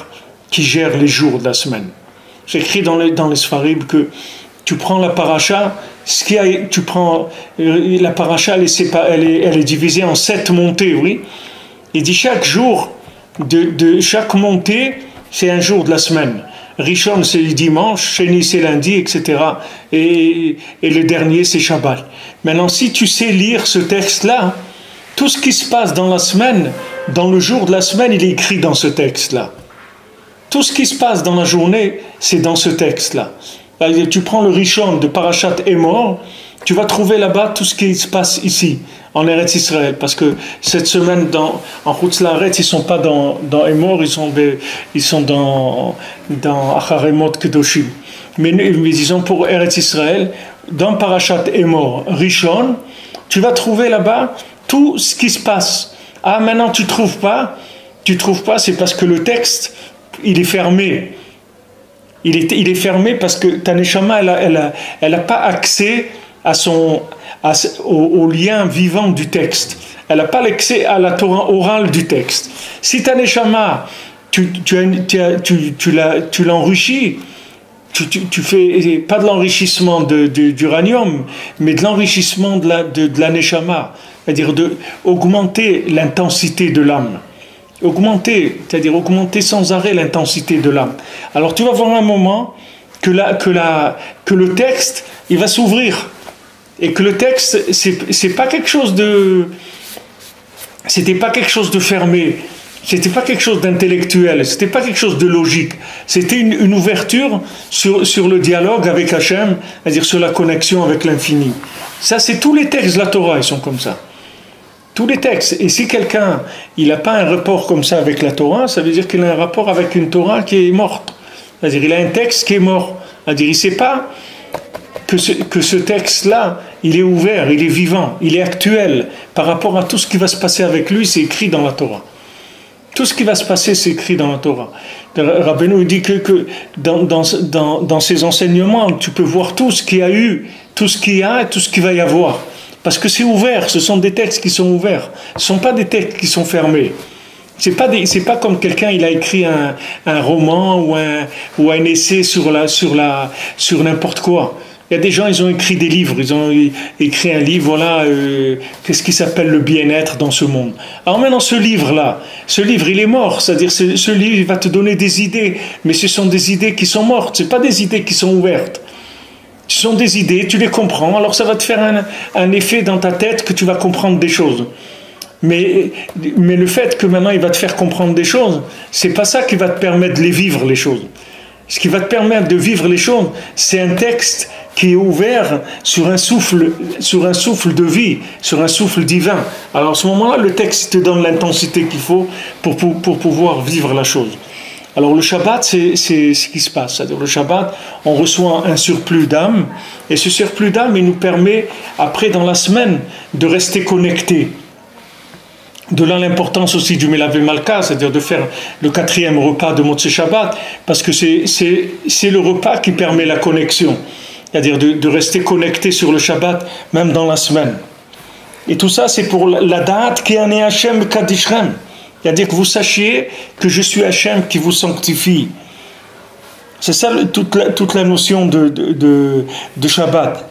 qui gère les jours de la semaine. C'est écrit dans les, dans les Sfarim que tu prends la paracha, ce qui a, tu prends la paracha, elle est, sépa, elle, est, elle est divisée en sept montées, oui. Il dit chaque jour, de, de chaque montée, c'est un jour de la semaine. Rishon, c'est le dimanche, Sheni, c'est lundi, et cetera. Et, et le dernier, c'est Shabbat. Maintenant, si tu sais lire ce texte-là, tout ce qui se passe dans la semaine, dans le jour de la semaine, il est écrit dans ce texte-là. Tout ce qui se passe dans la journée, c'est dans ce texte-là. Tu prends le Rishon de Parashat Emor, tu vas trouver là-bas tout ce qui se passe ici, en Eretz Israël. Parce que cette semaine, dans, en Chutz La'aretz, ils ne sont pas dans, dans Emor, ils sont, ils sont dans, dans Acharemot Kedoshim. Mais, mais disons pour Eretz Israël, dans Parashat Emor, Rishon, tu vas trouver là-bas tout ce qui se passe. Ah, maintenant tu ne trouves pas, tu trouves pas, c'est parce que le texte, il est fermé. Il est, il est fermé parce que ta neshama, elle n'a elle a, elle a pas accès à son, à, au, au lien vivant du texte. Elle n'a pas l'accès à la Torah orale du texte. Si ta neshama, tu, tu, tu, tu, tu, la, tu l'enrichis, tu, tu, tu fais pas de l'enrichissement de, de, d'uranium, mais de l'enrichissement de la, de, de la neshama, c'est-à-dire d'augmenter l'intensité de l'âme. Augmenter, c'est-à-dire augmenter sans arrêt l'intensité de l'âme. Alors tu vas voir un moment que, la, que, la, que le texte, il va s'ouvrir. Et que le texte, c'est, c'est pas quelque chose de... C'était pas quelque chose de fermé. C'était pas quelque chose d'intellectuel. C'était pas quelque chose de logique. C'était une, une ouverture sur, sur le dialogue avec Hachem, c'est-à-dire sur la connexion avec l'infini. Ça, c'est tous les textes de la Torah, ils sont comme ça. Tous les textes. Et si quelqu'un il n'a pas un rapport comme ça avec la Torah, ça veut dire qu'il a un rapport avec une Torah qui est morte. C'est-à-dire il a un texte qui est mort. C'est-à-dire il ne sait pas que ce, que ce texte-là, il est ouvert, il est vivant, il est actuel. Par rapport à tout ce qui va se passer avec lui, c'est écrit dans la Torah. Tout ce qui va se passer, c'est écrit dans la Torah. Rabbeinu dit que, que dans, dans, dans, dans ses enseignements, tu peux voir tout ce qu'il y a eu, tout ce qu'il y a et tout ce qu'il va y avoir. Parce que c'est ouvert, ce sont des textes qui sont ouverts. Ce ne sont pas des textes qui sont fermés. Ce n'est pas, pas comme quelqu'un, il a écrit un, un roman ou un, ou un essai sur, la, sur, la, sur n'importe quoi. Il y a des gens, ils ont écrit des livres. Ils ont écrit un livre, voilà, euh, qu'est-ce qui s'appelle le bien-être dans ce monde. Alors maintenant, ce livre-là, ce livre, il est mort. C'est-à-dire, ce, ce livre, il va te donner des idées. Mais ce sont des idées qui sont mortes. Ce ne sont pas des idées qui sont ouvertes. Ce sont des idées, tu les comprends, alors ça va te faire un, un effet dans ta tête que tu vas comprendre des choses. Mais, mais le fait que maintenant il va te faire comprendre des choses, c'est pas ça qui va te permettre de les vivre, les choses. Ce qui va te permettre de vivre les choses, c'est un texte qui est ouvert sur un souffle, sur un souffle de vie, sur un souffle divin. Alors à ce moment-là, le texte te donne l'intensité qu'il faut pour, pour, pour pouvoir vivre la chose. Alors le Shabbat, c'est, c'est ce qui se passe. C'est-à-dire le Shabbat, on reçoit un surplus d'âme, et ce surplus d'âme, il nous permet, après dans la semaine, de rester connectés. De là l'importance aussi du Melavé Malka, c'est-à-dire de faire le quatrième repas de Motzei Shabbat, parce que c'est, c'est, c'est le repas qui permet la connexion. C'est-à-dire de, de rester connecté sur le Shabbat, même dans la semaine. Et tout ça, c'est pour la date qui en est Hachem Kadishrem. C'est-à-dire que vous sachiez que je suis Hachem qui vous sanctifie. C'est ça toute la, toute la notion de, de, de, de Shabbat.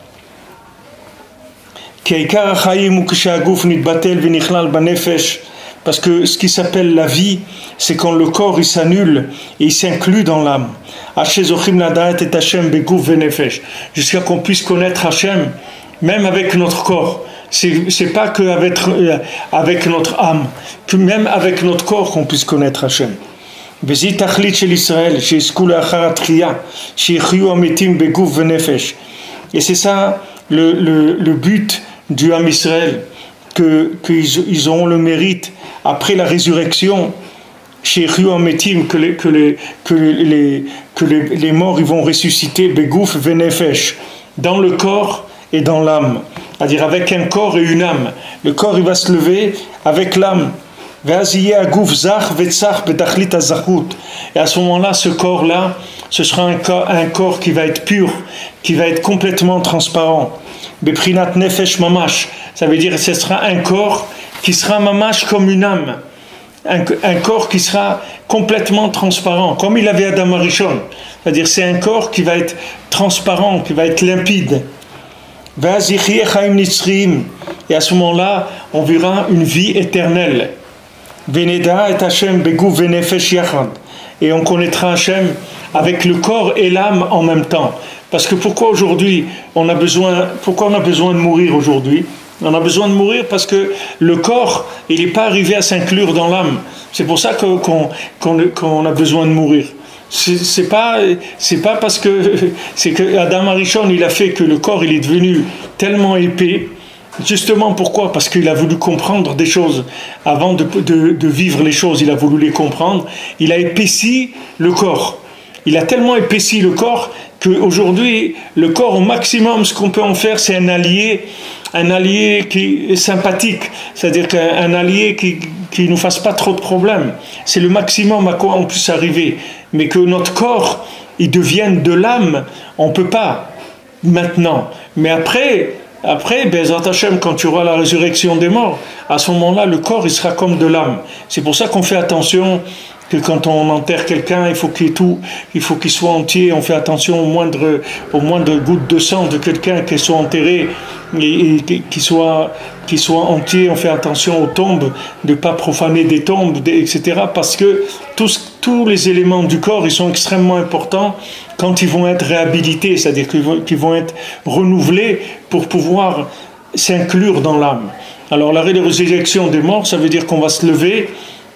Parce que ce qui s'appelle la vie, c'est quand le corps il s'annule et il s'inclut dans l'âme. Jusqu'à qu'on puisse connaître Hachem, même avec notre corps. C'est, c'est pas qu'avec avec notre âme, que même avec notre corps qu'on puisse connaître Hachem. Et c'est ça le, le, le but du Ham Israël, que, qu'ils ils auront le mérite après la résurrection, que les, que les, que les, que les, les morts ils vont ressusciter begouf venefesh, dans le corps et dans l'âme, c'est-à-dire avec un corps et une âme. Le corps il va se lever avec l'âme. Et à ce moment-là, ce corps-là, ce sera un corps, un corps qui va être pur, qui va être complètement transparent. Beprinat nefesh mamash, ça veut dire que ce sera un corps qui sera mamash comme une âme. un, un corps qui sera complètement transparent, comme il avait Adam Arishon. C'est-à-dire c'est un corps qui va être transparent, qui va être limpide. Et à ce moment-là, on verra une vie éternelle. Et on connaîtra Hachem avec le corps et l'âme en même temps. Parce que pourquoi aujourd'hui on a besoin, pourquoi on a besoin de mourir aujourd'hui? On a besoin de mourir parce que le corps, il n'est pas arrivé à s'inclure dans l'âme. C'est pour ça qu'on qu'on, qu'on a besoin de mourir. C'est pas, c'est pas parce que c'est que Adam Arishon, il a fait que le corps il est devenu tellement épais. Justement pourquoi? Parce qu'il a voulu comprendre des choses avant de, de, de vivre les choses. Il a voulu les comprendre. Il a épaissi le corps. Il a tellement épaissi le corps qu'aujourd'hui, le corps au maximum, ce qu'on peut en faire, c'est un allié, un allié qui est sympathique, c'est-à-dire qu'un allié qui qui nous fasse pas trop de problèmes. C'est le maximum à quoi on puisse arriver. Mais que notre corps, il devienne de l'âme, on peut pas maintenant. Mais après, après, Bezrat Hashem, quand tu auras la résurrection des morts, à ce moment-là, le corps, il sera comme de l'âme. C'est pour ça qu'on fait attention que quand on enterre quelqu'un, il faut qu'il tout, il faut qu'il soit entier. On fait attention au moindre, au moindre goutte de sang de quelqu'un qui soit enterré et, et qui soit, qui soit entier. On fait attention aux tombes, de ne pas profaner des tombes, et cetera. Parce que tous, tous les éléments du corps, ils sont extrêmement importants quand ils vont être réhabilités, c'est-à-dire qu'ils vont, qu'ils vont être renouvelés pour pouvoir s'inclure dans l'âme. Alors la résurrection des morts, ça veut dire qu'on va se lever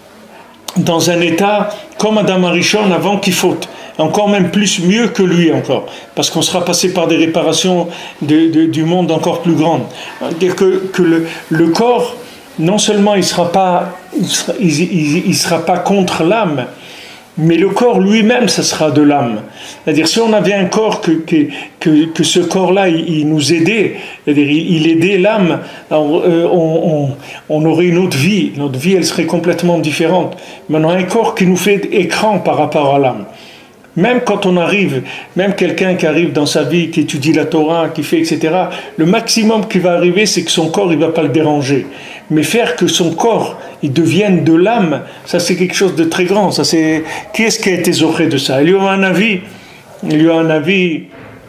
dans un état comme Adam Arishon avant qu'il faute, encore même plus mieux que lui encore, parce qu'on sera passé par des réparations de, de, du monde encore plus grandes. C'est-à-dire que, que le, le corps, non seulement il sera pas, il sera, il, il, il sera pas contre l'âme, mais le corps lui-même, ça sera de l'âme. C'est-à-dire, si on avait un corps que, que, que, que ce corps-là, il, il nous aidait, c'est-à-dire il, il aidait l'âme, on, on, on aurait une autre vie. Notre vie, elle serait complètement différente. Maintenant, un corps qui nous fait écran par rapport à l'âme. Même quand on arrive, même quelqu'un qui arrive dans sa vie, qui étudie la Torah, qui fait, et cetera, le maximum qui va arriver, c'est que son corps, il ne va pas le déranger. Mais faire que son corps, il devienne de l'âme, ça c'est quelque chose de très grand. Ça c'est... Qui est-ce qui a été zoré de ça? Il y a un avis, il y a un avis,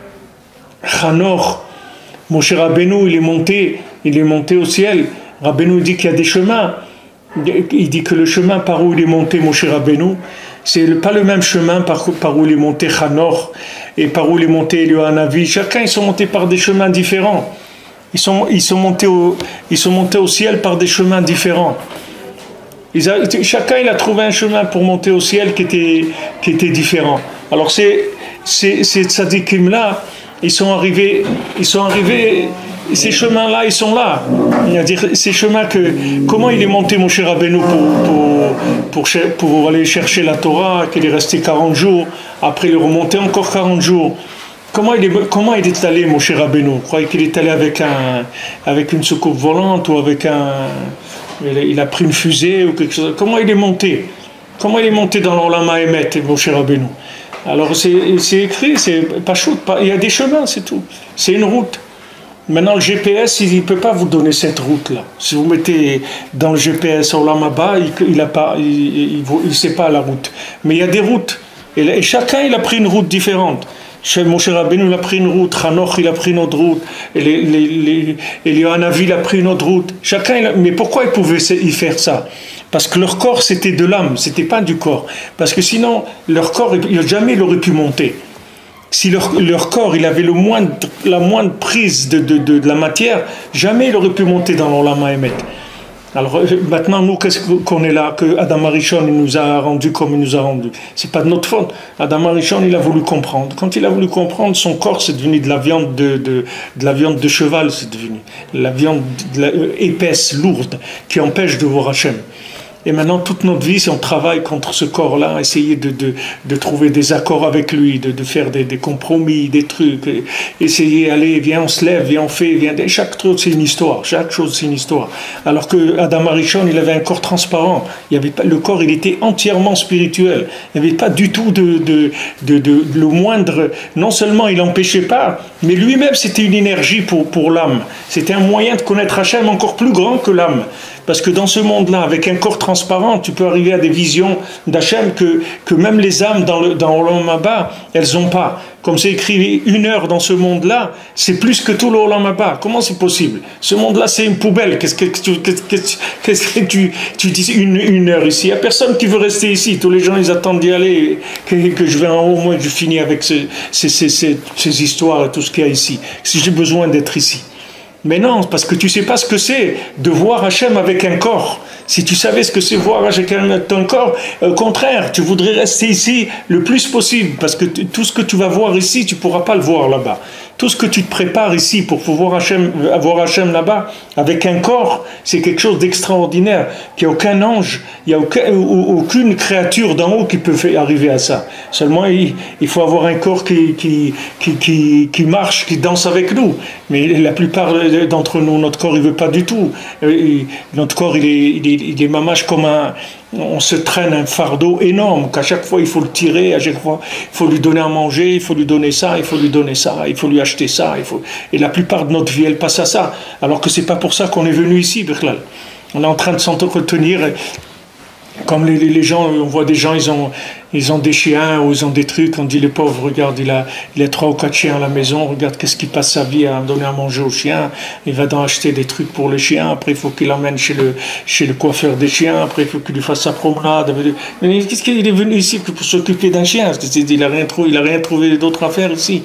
Hanor, Moshe Rabbeinu, il est monté, il est monté au ciel. Rabbeinu dit qu'il y a des chemins. Il dit que le chemin par où il est monté Moshe Rabbeinu, c'est pas le même chemin par, par où il est monté Hanor et par où il est monté Eliyahu. Chacun, ils sont montés par des chemins différents. Ils sont, ils sont, montés, au, ils sont montés au ciel par des chemins différents. Ils a, chacun, il a trouvé un chemin pour monter au ciel qui était, qui était différent. Alors, ces, ces, ces tzadikim-là, ils sont arrivés, ils sont arrivés, ces chemins-là, ils sont là. C'est-à-dire, ces chemins que, comment il est monté Moshe Rabbeinu pour, pour, pour, pour aller chercher la Torah, qu'il est resté quarante jours, après il est remonté encore quarante jours. Comment il, est, comment il est allé, Moshe Rabbeinu? Vous croyez qu'il est allé avec, un, avec une soucoupe volante ou avec un... Il a pris une fusée ou quelque chose? Comment il est monté? Comment il est monté dans l'Olam Haemet, Moshe Rabbeinu? Alors c'est écrit, c'est pas chaud, il y a des chemins, c'est tout. C'est une route. Maintenant, le G P S, il ne peut pas vous donner cette route-là. Si vous mettez dans le G P S au Lama-Ba, il ne pas, il, il, il sait pas la route. Mais il y a des routes. Et, et chacun, il a pris une route différente. Moshe Rabbeinu, il a pris une route. Hanoch, il a pris une autre route. Et les, les, les, Eliyahu, il a pris une autre route. Chacun, il a, mais pourquoi ils pouvaient y faire ça? Parce que leur corps, c'était de l'âme, c'était pas du corps. Parce que sinon, leur corps, jamais il aurait pu monter. Si leur, leur corps, il avait le moindre, la moindre prise de, de, de, de la matière, jamais il aurait pu monter dans l'Olam Haemet. Alors maintenant, nous, qu'est-ce qu'on est là? Que Adam Arishon, il nous a rendu comme il nous a rendu. C'est pas de notre faute. Adam Arishon, il a voulu comprendre. Quand il a voulu comprendre, son corps, c'est devenu de la viande de, de, de, la viande de cheval, c'est devenu. La viande de la, épaisse, lourde, qui empêche de voir Hachem. Et maintenant, toute notre vie, si on travaille contre ce corps-là, essayer de, de, de trouver des accords avec lui, de, de faire des, des compromis, des trucs, essayer, allez, viens, on se lève, viens, on fait, viens. Chaque truc, c'est une histoire. Chaque chose, c'est une histoire. Alors que Adam Arishon, il avait un corps transparent. Il y avait pas, le corps, il était entièrement spirituel. Il n'y avait pas du tout de, de, de, de, de le moindre. Non seulement il n'empêchait pas, mais lui-même, c'était une énergie pour, pour l'âme. C'était un moyen de connaître Hachem encore plus grand que l'âme. Parce que dans ce monde-là, avec un corps transparent, tu peux arriver à des visions d'Hachem que, que même les âmes dans le dans Olam Haba, elles n'ont pas. Comme c'est écrit une heure dans ce monde-là, c'est plus que tout le Olam Haba. Comment c'est possible? Ce monde-là, c'est une poubelle. Qu'est-ce que tu, qu'est-ce, qu'est-ce que tu, tu dis une, une heure ici? Il n'y a personne qui veut rester ici. Tous les gens, ils attendent d'y aller, que, que je vais en haut, moi, je finis avec ce, ces, ces, ces, ces histoires et tout ce qu'il y a ici. Si j'ai besoin d'être ici. Mais non, parce que tu ne sais pas ce que c'est de voir Hachem avec un corps. Si tu savais ce que c'est voir Hachem avec ton corps, au contraire, tu voudrais rester ici le plus possible, parce que tout ce que tu vas voir ici, tu ne pourras pas le voir là-bas. Tout ce que tu te prépares ici pour pouvoir Hachem, avoir Hachem là-bas, avec un corps, c'est quelque chose d'extraordinaire. Il n'y a aucun ange, il n'y a aucun, aucune créature d'en haut qui peut arriver à ça. Seulement, il, il faut avoir un corps qui, qui, qui, qui, qui marche, qui danse avec nous. Mais la plupart d'entre nous, notre corps, il ne veut pas du tout. Notre corps, il est, il est, il est mamache comme un... On se traîne un fardeau énorme, qu'à chaque fois il faut le tirer, à chaque fois il faut lui donner à manger, il faut lui donner ça, il faut lui donner ça, il faut lui acheter ça. Il faut... Et la plupart de notre vie, elle passe à ça. Alors que c'est pas pour ça qu'on est venu ici, Birlal. On est en train de s'entretenir. Comme les, les gens, on voit des gens, ils ont, ils ont des chiens ou ils ont des trucs, on dit les pauvres, regarde, il a, il a trois ou quatre chiens à la maison, regarde qu'est-ce qu'il passe sa vie à donner à manger aux chiens, il va donc acheter des trucs pour les chiens, après il faut qu'il l'emmène chez le, chez le coiffeur des chiens, après il faut qu'il lui fasse sa promenade. Mais qu'est-ce qu'il est venu ici pour s'occuper d'un chien? Il n'a rien trouvé, il a rien trouvé d'autre à faire ici.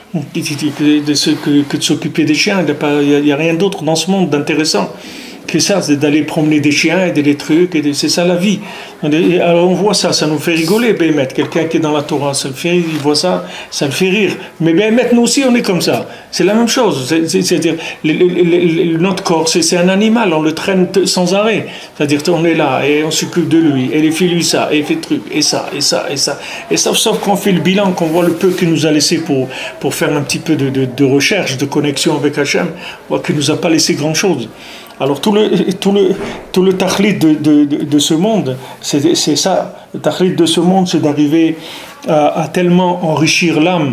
De que, que de s'occuper des chiens, il n'y a, a rien d'autre dans ce monde d'intéressant que ça, c'est d'aller promener des chiens et des trucs, et c'est ça la vie. Alors on voit ça, ça nous fait rigoler, Béhémet. Quelqu'un qui est dans la Torah, ça le fait, il voit ça, ça le fait rire. Mais Béhémet, nous aussi, on est comme ça. C'est la même chose. C'est-à-dire, le, le, le, notre corps, c'est un animal, on le traîne sans arrêt. C'est-à-dire, on est là, et on s'occupe de lui, et il fait lui ça, et il fait truc, et ça, et ça, et ça. Et sauf, sauf qu'on fait le bilan, qu'on voit le peu qu'il nous a laissé pour, pour faire un petit peu de, de, de recherche, de connexion avec Hachem, on voit qu'il ne nous a pas laissé grand-chose. Alors tout le, tout le, tout le tachlit de, de, de, de ce monde, c'est ça. Le tachlit de ce monde, c'est d'arriver à, à tellement enrichir l'âme,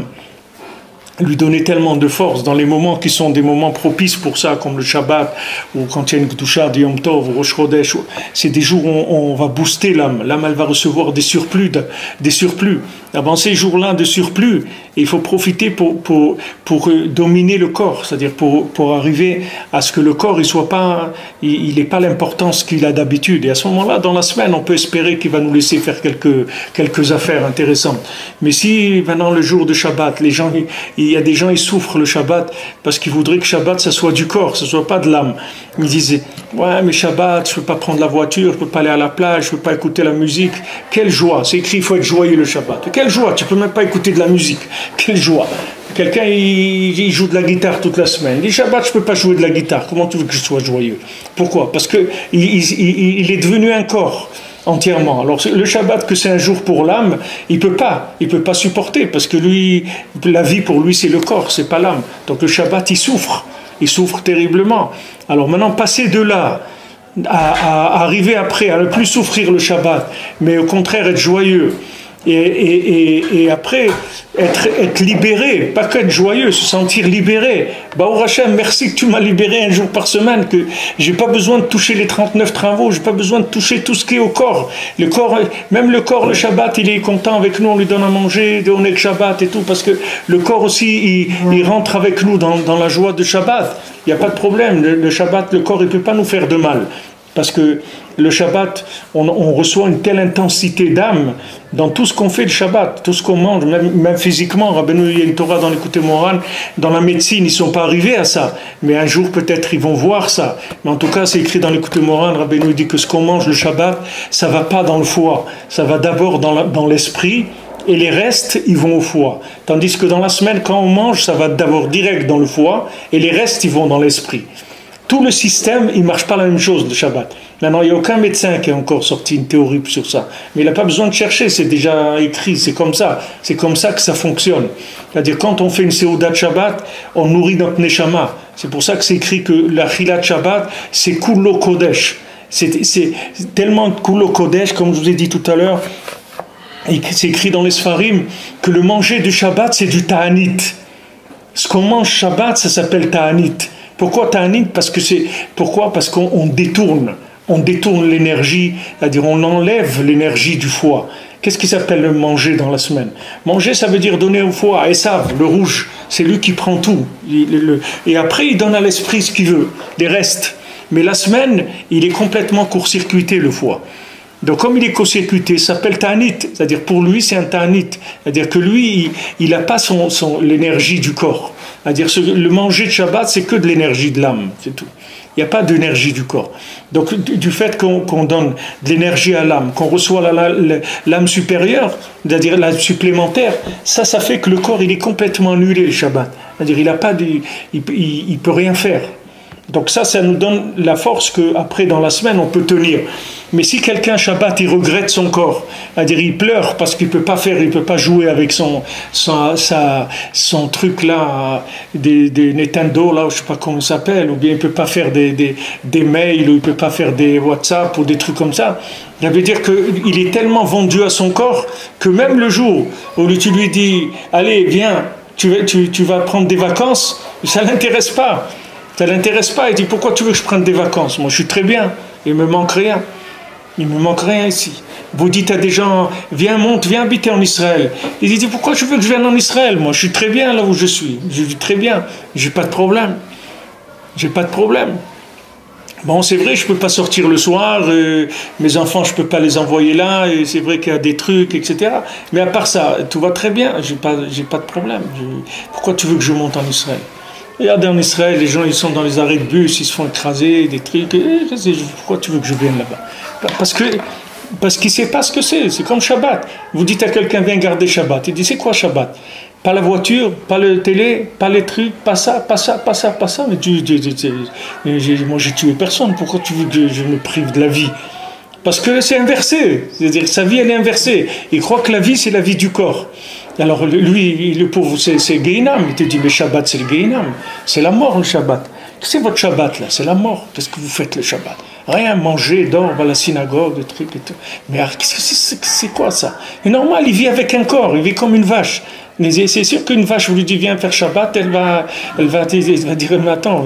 lui donner tellement de force dans les moments qui sont des moments propices pour ça, comme le Shabbat, ou quand il y a une Kedusha, du Yom Tov, ou Rosh Chodesh. C'est des jours où on, on va booster l'âme. L'âme, elle va recevoir des surplus, de, des surplus. Avant ces jours-là de surplus, il faut profiter pour, pour, pour dominer le corps, c'est-à-dire pour, pour arriver à ce que le corps, il soit pas, il n'ait pas l'importance qu'il a d'habitude. Et à ce moment-là, dans la semaine, on peut espérer qu'il va nous laisser faire quelques, quelques affaires intéressantes. Mais si, maintenant, le jour de Shabbat, les gens, il y a des gens, ils souffrent le Shabbat parce qu'ils voudraient que Shabbat, ça soit du corps, ça soit pas de l'âme. Ils disaient, ouais, mais Shabbat, je peux pas prendre la voiture, je peux pas aller à la plage, je peux pas écouter la musique. Quelle joie! C'est écrit, il faut être joyeux le Shabbat. Quelle joie! Tu peux même pas écouter de la musique. Quelle joie! Quelqu'un, il, il joue de la guitare toute la semaine. Il dit, Shabbat, je peux pas jouer de la guitare. Comment tu veux que je sois joyeux? Pourquoi? Parce que il, il, il est devenu un corps entièrement. Alors le Shabbat, que c'est un jour pour l'âme, il peut pas, il peut pas supporter parce que lui, la vie pour lui, c'est le corps, c'est pas l'âme. Donc le Shabbat, il souffre, il souffre terriblement. Alors maintenant, passer de là à, à arriver après à ne plus souffrir le Shabbat, mais au contraire être joyeux. Et, et, et, et après, être, être libéré, pas qu'être joyeux, se sentir libéré. Baruch Hashem, merci que tu m'as libéré un jour par semaine, que j'ai pas besoin de toucher les trente-neuf travaux, j'ai pas besoin de toucher tout ce qui est au corps. Le corps, même le corps, le Shabbat, il est content avec nous, on lui donne à manger, on est le Shabbat et tout, parce que le corps aussi, il, il rentre avec nous dans, dans la joie de Shabbat. Il n'y a pas de problème, le, le Shabbat, le corps, il peut pas nous faire de mal. Parce que le Shabbat, on, on reçoit une telle intensité d'âme dans tout ce qu'on fait le Shabbat, tout ce qu'on mange, même, même physiquement. Rabbeinu, il y a une Torah dans l'écoute Moran, dans la médecine, ils ne sont pas arrivés à ça. Mais un jour, peut-être, ils vont voir ça. Mais en tout cas, c'est écrit dans l'écoute Moran, Rabbeinu dit que ce qu'on mange le Shabbat, ça ne va pas dans le foie. Ça va d'abord dans l'esprit. Et les restes, ils vont au foie. Tandis que dans la semaine, quand on mange, ça va d'abord direct dans le foie, et les restes, ils vont dans l'esprit. Tout le système, il ne marche pas la même chose le Shabbat. Maintenant, il n'y a aucun médecin qui a encore sorti une théorie sur ça. Mais il n'a pas besoin de chercher, c'est déjà écrit, c'est comme ça. C'est comme ça que ça fonctionne. C'est-à-dire, quand on fait une Seudat Shabbat, on nourrit notre Neshama. C'est pour ça que c'est écrit que la Chilat Shabbat, c'est Kulo Kodesh. C'est tellement Kulo Kodesh, comme je vous ai dit tout à l'heure, et c'est écrit dans les Sfarim, que le manger du Shabbat, c'est du Ta'anit. Ce qu'on mange Shabbat, ça s'appelle Ta'anit. Pourquoi Ta'anit? Parce que c'est pourquoi Parce qu'on détourne, on détourne l'énergie, c'est-à-dire on enlève l'énergie du foie. Qu'est-ce qui s'appelle le manger dans la semaine? Manger, ça veut dire donner au foie. Esav, le rouge, c'est lui qui prend tout. Il, le, et après, il donne à l'esprit ce qu'il veut, les restes. Mais la semaine, il est complètement court-circuité, le foie. Donc comme il est court-circuité, ça s'appelle ta'anit. C'est-à-dire pour lui, c'est un ta'anit. C'est-à-dire que lui, il n'a pas son, son, l'énergie du corps. C'est-à-dire que le manger de Shabbat, c'est que de l'énergie de l'âme, c'est tout. Il n'y a pas d'énergie du corps. Donc du fait qu'on qu'on donne de l'énergie à l'âme, qu'on reçoit l'âme supérieure, c'est-à-dire l'âme supplémentaire, ça, ça fait que le corps, il est complètement annulé, le Shabbat. C'est-à-dire il n'a pas de, il, il, il peut rien faire. Donc ça, ça nous donne la force qu'après, dans la semaine, on peut tenir. Mais si quelqu'un, Shabbat, il regrette son corps, c'est-à-dire il pleure parce qu'il ne peut pas faire, il ne peut pas jouer avec son, son, sa, son truc là, des, des Nintendo, là, je ne sais pas comment ça s'appelle, ou bien il ne peut pas faire des, des, des mails, ou il ne peut pas faire des WhatsApp, ou des trucs comme ça, ça veut dire qu'il est tellement vendu à son corps que même le jour où tu lui dis, allez, viens, tu, tu, tu vas prendre des vacances, ça ne l'intéresse pas. Ça ne l'intéresse pas. Il dit, pourquoi tu veux que je prenne des vacances? Moi, je suis très bien. Il ne me manque rien. Il ne me manque rien ici. Vous dites à des gens, viens, monte, viens habiter en Israël. Il dit, pourquoi tu veux que je vienne en Israël? Moi, je suis très bien là où je suis. Je vis très bien. Je n'ai pas de problème. Je n'ai pas de problème. Bon, c'est vrai, je ne peux pas sortir le soir. Euh, mes enfants, je ne peux pas les envoyer là. Et c'est vrai qu'il y a des trucs, et cetera. Mais à part ça, tout va très bien. Je n'ai pas, j'ai pas de problème. Je... Pourquoi tu veux que je monte en Israël? Regardez en Israël, les gens ils sont dans les arrêts de bus, ils se font écraser, des trucs. Pourquoi tu veux que je vienne là-bas? Parce que parce qu'il ne sait pas ce que c'est. C'est comme Shabbat. Vous dites à quelqu'un, viens garder Shabbat. Il dit, c'est quoi Shabbat? Pas la voiture, pas le télé, pas les trucs, pas ça, pas ça, pas ça, pas ça. Mais tu, tu, tu, tu, moi j'ai tué personne. Pourquoi tu veux que je me prive de la vie? Parce que c'est inversé. C'est-à-dire sa vie elle est inversée. Il croit que la vie c'est la vie du corps. Alors lui, le pauvre, c'est Gehinam. Il te dit, mais Shabbat, c'est le Gehinam. C'est la mort, le Shabbat. C'est votre Shabbat, là, c'est la mort. Qu'est-ce que vous faites, le Shabbat? Rien, manger, dormir, à la synagogue, des trucs et tout. Mais c'est quoi ça? Et normal, il vit avec un corps, il vit comme une vache. Mais c'est sûr qu'une vache, vous lui dites, viens faire Shabbat, elle va, elle va, elle va dire, mais attends.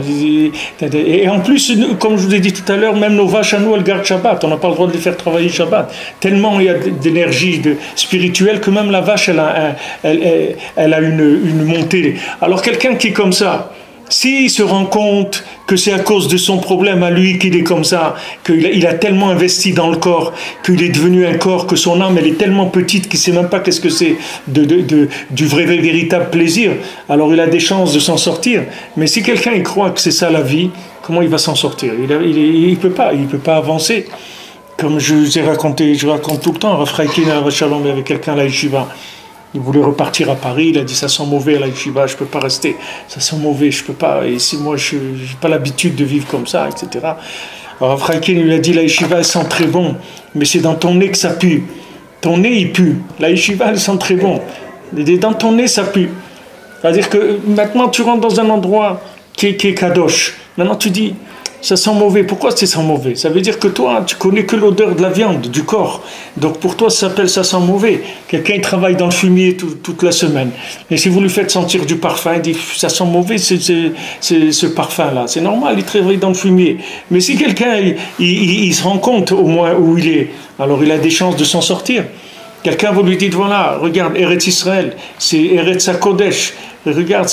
Et en plus, comme je vous ai dit tout à l'heure, même nos vaches à nous, elles gardent Shabbat. On n'a pas le droit de les faire travailler Shabbat. Tellement il y a d'énergie spirituelle que même la vache, elle a, elle, elle, elle a une, une montée. Alors quelqu'un qui est comme ça, s'il se rend compte que c'est à cause de son problème à lui qu'il est comme ça, qu'il a, il a tellement investi dans le corps, qu'il est devenu un corps, que son âme elle est tellement petite qu'il ne sait même pas qu'est-ce que c'est de, de, de, du vrai, véritable plaisir, alors il a des chances de s'en sortir. Mais si quelqu'un il croit que c'est ça la vie, comment il va s'en sortir? Il ne peut pas, il peut pas avancer. Comme je vous ai raconté, je raconte tout le temps, Rav Chaikin à Shalom avec quelqu'un à la Yeshiva. Il voulait repartir à Paris, il a dit ça sent mauvais à la Yeshiva, je ne peux pas rester, ça sent mauvais, je ne peux pas, et si moi je n'ai pas l'habitude de vivre comme ça, et cetera. Alors Franklin lui a dit la Yeshiva elle sent très bon, mais c'est dans ton nez que ça pue. Ton nez il pue, la Yeshiva elle sent très bon, dans ton nez ça pue. C'est-à-dire que maintenant tu rentres dans un endroit qui est, qui est kadosh, maintenant tu dis ça sent mauvais. Pourquoi ça sent mauvais? Ça veut dire que toi, tu connais que l'odeur de la viande, du corps. Donc pour toi, ça s'appelle ça sent mauvais. Quelqu'un il travaille dans le fumier tout, toute la semaine. Et si vous lui faites sentir du parfum, il dit ça sent mauvais, c'est ce parfum-là. C'est normal, il travaille dans le fumier. Mais si quelqu'un il, il, il se rend compte au moins où il est, alors il a des chances de s'en sortir. Quelqu'un vous lui dites voilà, regarde, Eretz Israël, c'est Eretz HaKodesh. Regarde,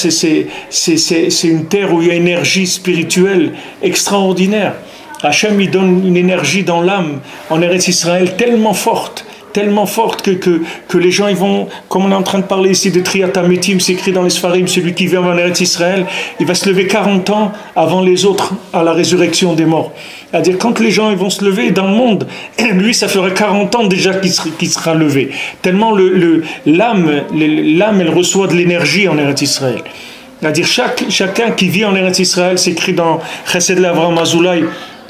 c'est une terre où il y a une énergie spirituelle extraordinaire. Hachem, il donne une énergie dans l'âme en Eretz Israël tellement forte, tellement forte que, que, que les gens, ils vont, comme on est en train de parler ici de Triat HaMetim, c'est écrit dans les Sfarim, celui qui vient en Eretz Israël, il va se lever quarante ans avant les autres à la résurrection des morts. C'est-à-dire, quand les gens ils vont se lever dans le monde, lui, ça ferait quarante ans déjà qu'il sera, qu'il sera levé. Tellement le, l'âme, l'âme, elle reçoit de l'énergie en Eretz Israël. C'est-à-dire, chaque, chacun qui vit en Eretz Israël, c'est écrit dans Chesed l'Avram Azoulay,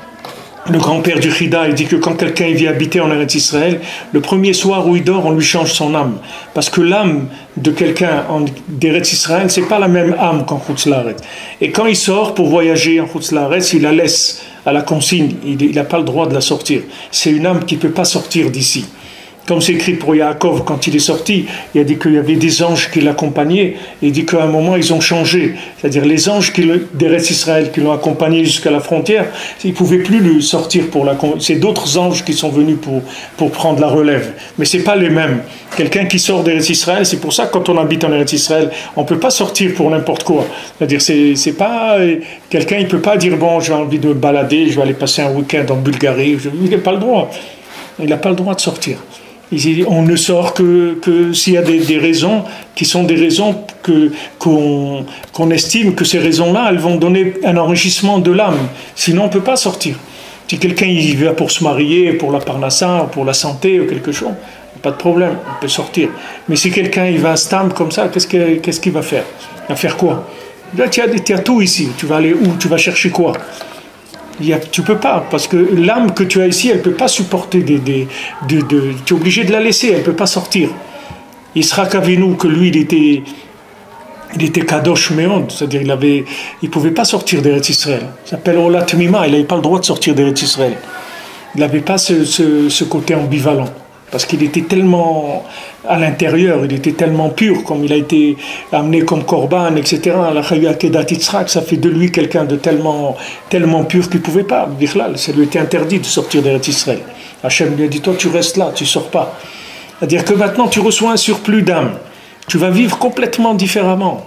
le grand-père du Chida, il dit que quand quelqu'un vient habiter en Eretz Israël, le premier soir où il dort, on lui change son âme. Parce que l'âme de quelqu'un d'Eretz Israël, c'est pas la même âme qu'en Chutz La'aretz. Et quand il sort pour voyager en Chutz La'aretz, il la laisse à la consigne. Il n'a pas le droit de la sortir. C'est une âme qui ne peut pas sortir d'ici. Comme c'est écrit pour Yaakov, quand il est sorti, il a dit qu'il y avait des anges qui l'accompagnaient, et il dit qu'à un moment, ils ont changé. C'est-à-dire les anges d'Eretz Israël qui l'ont accompagné jusqu'à la frontière, ils ne pouvaient plus le sortir pour la... C'est d'autres anges qui sont venus pour, pour prendre la relève. Mais ce n'est pas les mêmes. Quelqu'un qui sort d'Eretz Israël, c'est pour ça que quand on habite en Eretz Israël, on ne peut pas sortir pour n'importe quoi. C'est-à-dire, c'est, c'est pas... Quelqu'un, il ne peut pas dire, bon, j'ai envie de me balader, je vais aller passer un week-end en Bulgarie. Il n'a pas le droit. Il n'a pas le droit de sortir. On ne sort que, que s'il y a des, des raisons qui sont des raisons que, qu'on, qu'on estime que ces raisons-là, elles vont donner un enrichissement de l'âme. Sinon, on ne peut pas sortir. Si quelqu'un y va pour se marier, pour la parnassa, pour la santé ou quelque chose, pas de problème, on peut sortir. Mais si quelqu'un il va à Stam comme ça, qu'est-ce, que, qu'est-ce qu'il va faire? Il va faire quoi? Là, tu as, tu as tout ici. Tu vas aller où? Tu vas chercher quoi? Il y a, tu ne peux pas, parce que l'âme que tu as ici, elle ne peut pas supporter des... des de, de, tu es obligé de la laisser, elle ne peut pas sortir. Yitzhak Avinu, que lui, il était, il était Kadosh Meod, c'est-à-dire il avait, il ne pouvait pas sortir d'Eretz Israël. Il s'appelle Olat Mima, il n'avait pas le droit de sortir d'Eretz Israël. Il n'avait pas ce, ce, ce côté ambivalent, parce qu'il était tellement à l'intérieur, il était tellement pur, comme il a été amené comme Korban, et cetera. La Chayakedat Yitzhak, ça fait de lui quelqu'un de tellement, tellement pur qu'il ne pouvait pas. Ça lui était interdit de sortir d'Eretz Israël. Hachem lui a dit, toi tu restes là, tu ne sors pas. C'est-à-dire que maintenant tu reçois un surplus d'âme. Tu vas vivre complètement différemment.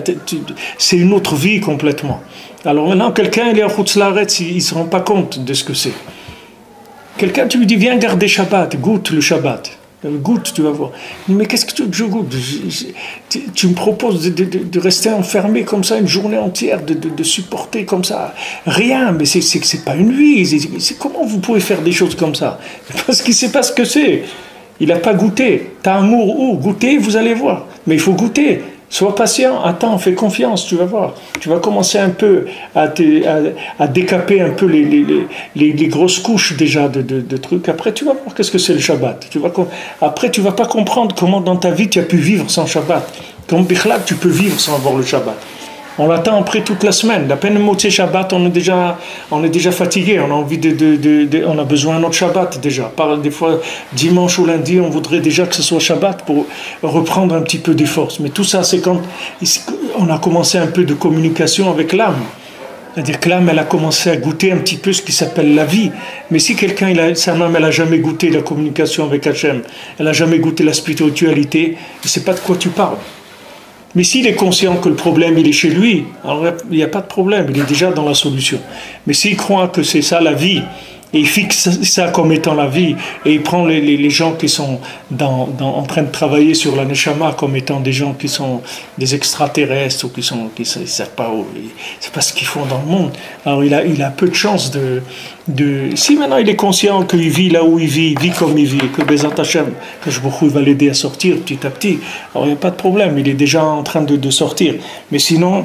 C'est une autre vie complètement. Alors maintenant, quelqu'un, il est en Chutz La'aretz, il ne se rend pas compte de ce que c'est. Quelqu'un, tu lui dis, viens garder Shabbat, goûte le Shabbat. Goûte, tu vas voir. Mais qu'est-ce que tu veux que je goûte? tu, tu me proposes de, de, de rester enfermé comme ça une journée entière, de, de, de supporter comme ça rien, mais c'est, c'est, c'est pas une vie. C'est, c'est, comment vous pouvez faire des choses comme ça? Parce qu'il ne sait pas ce que c'est. Il n'a pas goûté. T'as amour où? Goûter, vous allez voir. Mais il faut goûter. Sois patient, attends, fais confiance, tu vas voir. Tu vas commencer un peu à, te, à, à décaper un peu les, les, les, les grosses couches déjà de, de, de trucs. Après, tu vas voir qu'est-ce que c'est le Shabbat. Tu vas, après, tu ne vas pas comprendre comment dans ta vie tu as pu vivre sans Shabbat. Comme Bichlab, tu peux vivre sans avoir le Shabbat. On l'attend après toute la semaine. La peine de Motzei Shabbat, on est déjà, on est déjà fatigué. On a envie de, de, de, de, on a besoin d'un autre Shabbat déjà. Par des fois, dimanche ou lundi, on voudrait déjà que ce soit Shabbat pour reprendre un petit peu des forces. Mais tout ça, c'est quand on a commencé un peu de communication avec l'âme. C'est-à-dire que l'âme, elle a commencé à goûter un petit peu ce qui s'appelle la vie. Mais si quelqu'un, il a, sa âme, elle n'a jamais goûté la communication avec Hachem, elle n'a jamais goûté la spiritualité, il ne sait pas de quoi tu parles. Mais s'il est conscient que le problème, il est chez lui, alors il n'y a pas de problème, il est déjà dans la solution. Mais s'il croit que c'est ça la vie, et il fixe ça comme étant la vie, et il prend les, les, les gens qui sont dans, dans, en train de travailler sur la Neshama comme étant des gens qui sont des extraterrestres, ou qui sont, qui ne savent pas, c'est pas ce qu'ils font dans le monde. Alors il a, il a peu de chance de, de... Si maintenant il est conscient qu'il vit là où il vit, il vit comme il vit, et que Bezat Hashem, que je va l'aider à sortir petit à petit, alors il n'y a pas de problème, il est déjà en train de, de sortir. Mais sinon,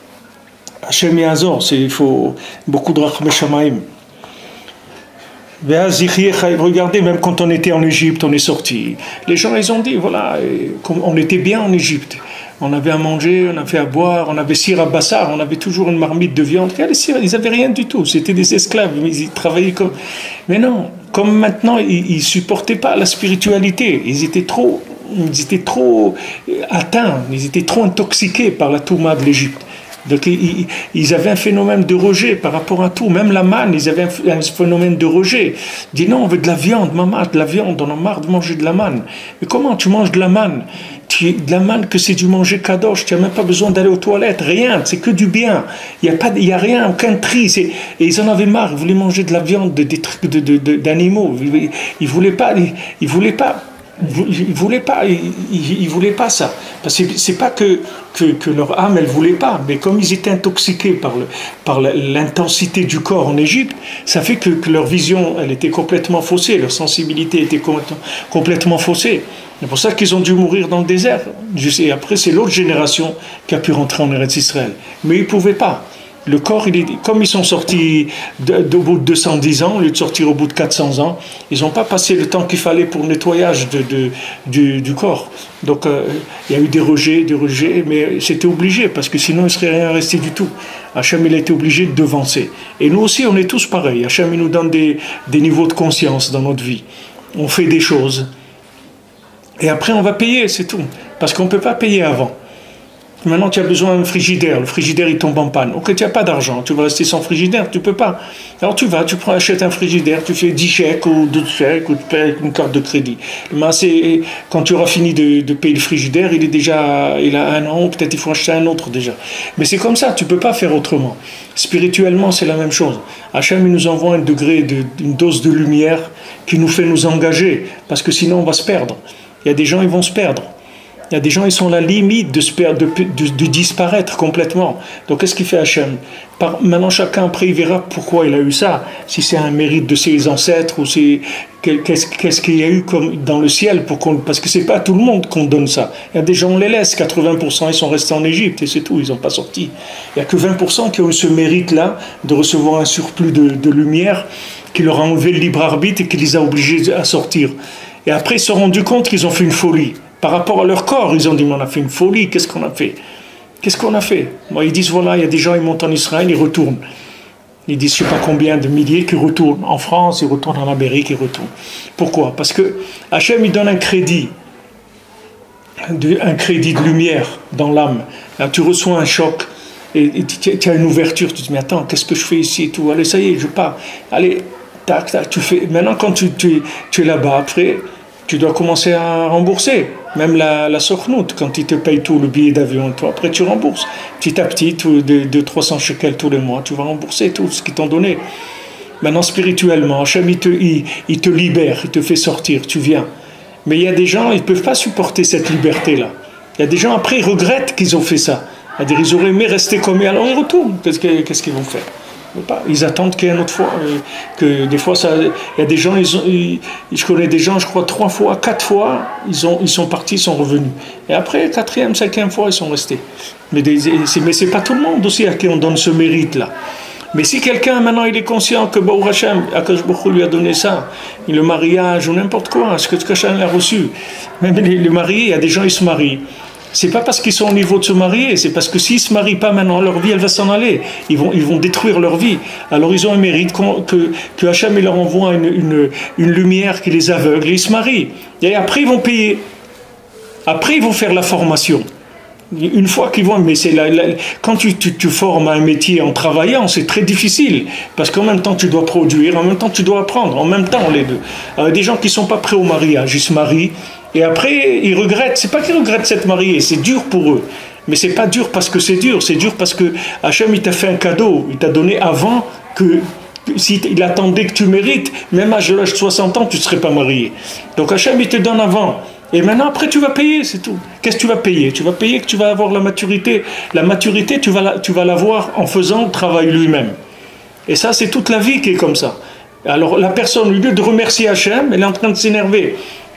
Hashem Yazor, il faut beaucoup de Rachmei Shamayim. Regardez, même quand on était en Égypte, on est sorti. Les gens, ils ont dit, voilà, on était bien en Égypte. On avait à manger, on avait à boire, on avait sira bassar, on avait toujours une marmite de viande. Ils n'avaient rien du tout, c'était des esclaves, ils travaillaient comme... Mais non, comme maintenant, ils ne supportaient pas la spiritualité. Ils étaient trop, ils étaient trop atteints, ils étaient trop intoxiqués par la Touma de l'Égypte. Donc ils, ils avaient un phénomène de rejet par rapport à tout. Même la manne, ils avaient un, un phénomène de rejet. Ils disaient non, on veut de la viande, maman, de la viande, on a marre de manger de la manne. Mais comment tu manges de la manne? Tu, de la manne que c'est du manger kadosh, tu n'as même pas besoin d'aller aux toilettes, rien, c'est que du bien. Il n'y a, pas, il y a rien, aucun tri. Et ils en avaient marre, ils voulaient manger de la viande, de, des trucs de, de, de, d'animaux. Ils ne voulaient pas, ils, ils voulaient pas. Ils ne voulaient pas, ils, ils, ils voulaient pas ça. Parce que c'est pas que, que, que leur âme, elle ne voulait pas, mais comme ils étaient intoxiqués par, le, par l'intensité du corps en Égypte, ça fait que, que leur vision, elle était complètement faussée, leur sensibilité était complètement faussée. C'est pour ça qu'ils ont dû mourir dans le désert. Et après, c'est l'autre génération qui a pu rentrer en Eretz Israël. Mais ils ne pouvaient pas. Le corps, il est, comme ils sont sortis de, de, au bout de deux cent dix ans, au lieu de sortir au bout de quatre cents ans, ils n'ont pas passé le temps qu'il fallait pour le nettoyage de, de, du, du corps. Donc, euh, il y a eu des rejets, des rejets, mais c'était obligé, parce que sinon, il ne serait rien resté du tout. Hachem, il a été obligé de devancer. Et nous aussi, on est tous pareils. Hachem, il nous donne des, des niveaux de conscience dans notre vie. On fait des choses. Et après, on va payer, c'est tout. Parce qu'on ne peut pas payer avant. Maintenant, tu as besoin d'un frigidaire. Le frigidaire, il tombe en panne. Ok, tu n'as pas d'argent. Tu vas rester sans frigidaire. Tu ne peux pas. Alors, tu vas, tu prends, achètes un frigidaire. Tu fais dix chèques ou douze chèques ou tu payes avec une carte de crédit. Mais c'est, quand tu auras fini de, de payer le frigidaire, il est déjà, il a un an. Peut-être il faut acheter un autre déjà. Mais c'est comme ça. Tu ne peux pas faire autrement. Spirituellement, c'est la même chose. Hachem, il nous envoie un degré, de, une dose de lumière qui nous fait nous engager. Parce que sinon, on va se perdre. Il y a des gens, ils vont se perdre. Il y a des gens, ils sont à la limite de, se perdre, de, de, de disparaître complètement. Donc, qu'est-ce qu'il fait Hachem? Par, maintenant, chacun, après, il verra pourquoi il a eu ça. Si c'est un mérite de ses ancêtres, ou c'est qu'est-ce, qu'est-ce qu'il y a eu comme dans le ciel, pour qu'on, parce que c'est pas à tout le monde qu'on donne ça. Il y a des gens, on les laisse, quatre-vingts pour cent, ils sont restés en Égypte, et c'est tout, ils n'ont pas sorti. Il n'y a que vingt pour cent qui ont eu ce mérite-là, de recevoir un surplus de, de lumière, qui leur a enlevé le libre arbitre et qui les a obligés à sortir. Et après, ils se sont rendus compte qu'ils ont fait une folie. Par rapport à leur corps, ils ont dit, mais on a fait une folie, qu'est-ce qu'on a fait? Qu'est-ce qu'on a fait? Moi, ils disent, voilà, il y a des gens, ils montent en Israël, ils retournent. Ils disent, je ne sais pas combien de milliers qui retournent. En France, ils retournent en Amérique, ils retournent. Pourquoi? Parce que Hachem, il donne un crédit, un crédit de lumière dans l'âme. Là, tu reçois un choc, et tu as une ouverture, tu te dis, mais attends, qu'est-ce que je fais ici et tout? Allez, ça y est, je pars. Allez, tac, tac, tu fais. Maintenant, quand tu, tu, tu es là-bas, après, tu dois commencer à rembourser. Même la, la Sokhnout, quand ils te payent tout, le billet d'avion, après tu rembourses. Petit à petit, tout, de, de trois cents shekels tous les mois, tu vas rembourser tout ce qu'ils t'ont donné. Maintenant, spirituellement, Hachem, il te, il, il te libère, il te fait sortir, tu viens. Mais il y a des gens, ils ne peuvent pas supporter cette liberté-là. Il y a des gens, après, ils regrettent qu'ils ont fait ça. C'est-à-dire, ils auraient aimé rester comme ils, alors ils retournent. Qu'est-ce, que, qu'est-ce qu'ils vont faire? Ils attendent qu'il y ait une autre fois. Que des fois, ça, il y a des gens, ils ont, ils, je connais des gens, je crois, trois fois, quatre fois, ils, ont, ils sont partis, ils sont revenus. Et après, quatrième, cinquième fois, ils sont restés. Mais, des, c'est, mais c'est pas tout le monde aussi à qui on donne ce mérite-là. Mais si quelqu'un, maintenant, il est conscient que Baruch Hashem, Akash Baruch Hu lui a donné ça, le mariage ou n'importe quoi, ce que Hashem l'a reçu, même les, les mariés, il y a des gens, ils se marient. C'est pas parce qu'ils sont au niveau de se marier, c'est parce que s'ils se marient pas maintenant, leur vie, elle va s'en aller. Ils vont, ils vont détruire leur vie. Alors ils ont un mérite que, que Hachem leur envoie une, une, une lumière qui les aveugle et ils se marient. Et après, ils vont payer. Après, ils vont faire la formation. Une fois qu'ils vont, mais c'est la, la, quand tu, tu, tu formes un métier en travaillant, c'est très difficile. Parce qu'en même temps, tu dois produire, en même temps, tu dois apprendre, en même temps, les deux. Alors, des gens qui ne sont pas prêts au mariage, ils se marient. Et après, ils regrettent. C'est pas qu'ils regrettent s'être mariés, c'est dur pour eux. Mais c'est pas dur parce que c'est dur, c'est dur parce que Hachem, il t'a fait un cadeau. Il t'a donné avant que, s'il attendait que tu mérites, même à l'âge de soixante ans, tu ne serais pas marié. Donc Hachem, il te donne avant. Et maintenant, après, tu vas payer, c'est tout. Qu'est-ce que tu vas payer? Tu vas payer que tu vas avoir la maturité. La maturité, tu vas, la, tu vas l'avoir en faisant le travail lui-même. Et ça, c'est toute la vie qui est comme ça. Alors, la personne, au lieu de remercier Hachem, elle est en train de s'énerver.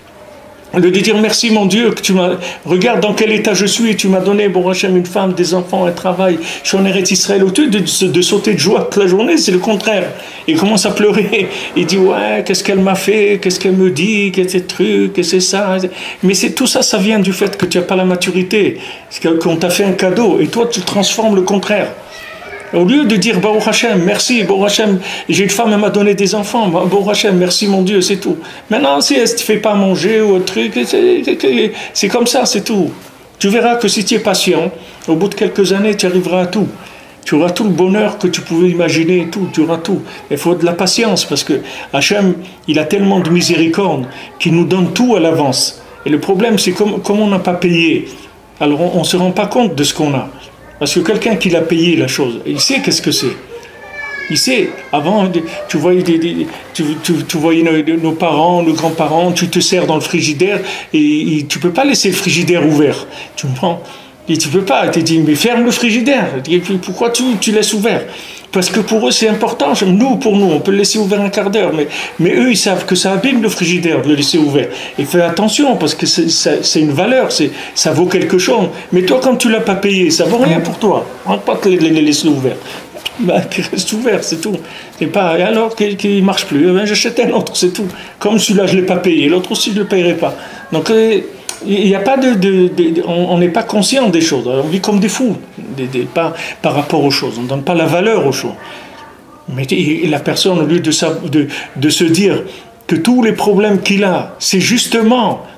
Au lieu de dire merci mon Dieu, que tu m'as, regarde dans quel état je suis, tu m'as donné, bon Hachem, une femme, des enfants, un travail, je suis en Eretz Israël, au lieu de, de, de sauter de joie toute la journée, c'est le contraire. Il commence à pleurer, il dit ouais, qu'est-ce qu'elle m'a fait, qu'est-ce qu'elle me dit, qu'est-ce que c'est truc, qu'est-ce que c'est ça. Mais c'est, tout ça, ça vient du fait que tu n'as pas la maturité, qu'on t'a fait un cadeau, et toi tu transformes le contraire. Au lieu de dire Baruch Hashem, merci, Baruch Hashem, j'ai une femme, elle m'a donné des enfants, Baruch Hashem, merci mon Dieu, c'est tout. Maintenant, si elle ne te fait pas manger ou un truc, c'est, c'est comme ça, c'est tout. Tu verras que si tu es patient, au bout de quelques années, tu arriveras à tout. Tu auras tout le bonheur que tu pouvais imaginer, tout, tu auras tout. Il faut de la patience, parce que Hashem, il a tellement de miséricorde qu'il nous donne tout à l'avance. Et le problème, c'est comme, comme on n'a pas payé, alors on ne se rend pas compte de ce qu'on a. Parce que quelqu'un qui l'a payé la chose, il sait qu'est-ce que c'est. Il sait, avant, tu voyais, des, des, tu, tu, tu voyais nos, nos parents, nos grands-parents, tu te sers dans le frigidaire et, et tu ne peux pas laisser le frigidaire ouvert. Tu me prends. Et tu ne peux pas. Tu te dis, mais ferme le frigidaire. Et puis, pourquoi tu, tu laisses ouvert? Parce que pour eux, c'est important. Nous, pour nous, on peut le laisser ouvert un quart d'heure. Mais, mais eux, ils savent que ça abîme le frigidaire de le laisser ouvert. Et fais attention, parce que c'est, c'est, c'est une valeur, c'est, ça vaut quelque chose. Mais toi, quand tu ne l'as pas payé, ça ne vaut rien pour toi. On ne va pas te les, les laisser ouverts. Ben, qu'il reste ouvert, c'est tout. Et, pas, et alors qu'il ne marche plus, ben, j'achète un autre, c'est tout. Comme celui-là, je ne l'ai pas payé. L'autre aussi, je ne le payerai pas. Donc, euh, il n'y a pas de, de, de on n'est pas conscient des choses. On vit comme des fous, des, des, pas, par rapport aux choses. On ne donne pas la valeur aux choses. Mais la personne, au lieu de, de, de se dire que tous les problèmes qu'il a, c'est justement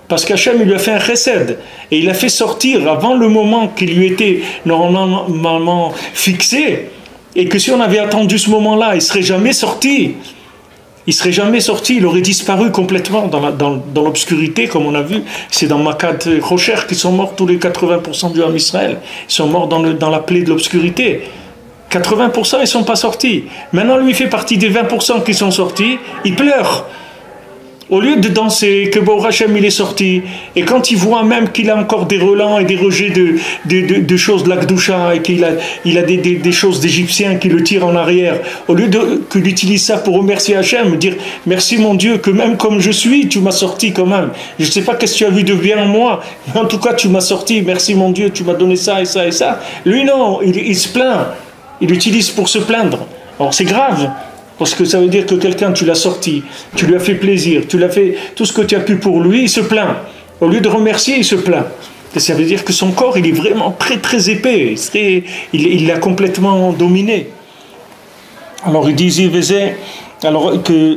Parce qu'Hachem il lui a fait un chesed et il a fait sortir avant le moment qui lui était normalement fixé, et que si on avait attendu ce moment-là, il ne serait jamais sorti. Il ne serait jamais sorti, il aurait disparu complètement dans, la, dans, dans l'obscurité, comme on a vu. C'est dans Makat Rocher qu'ils sont morts, tous les quatre-vingts pour cent du Ham Israël. Ils sont morts dans, le, dans la plaie de l'obscurité. quatre-vingts pour cent ils ne sont pas sortis. Maintenant, lui fait partie des vingt pour cent qui sont sortis, il pleure. Au lieu de danser, que Baruch Hashem il est sorti, et quand il voit même qu'il a encore des relents et des rejets de, de, de, de choses de l'Akdoucha, et qu'il a, il a des, des, des choses d'Égyptiens qui le tirent en arrière, au lieu de, qu'il utilise ça pour remercier Hashem, dire merci mon Dieu, que même comme je suis, tu m'as sorti quand même. Je ne sais pas qu'est-ce que tu as vu de bien en moi, mais en tout cas tu m'as sorti, merci mon Dieu, tu m'as donné ça et ça et ça. Lui non, il, il se plaint, il l'utilise pour se plaindre. Alors c'est grave. Parce que ça veut dire que quelqu'un, tu l'as sorti, tu lui as fait plaisir, tu l'as fait tout ce que tu as pu pour lui, il se plaint. Au lieu de remercier, il se plaint. Et ça veut dire que son corps, il est vraiment très très épais. Très, il l'a complètement dominé. Alors il dit, alors que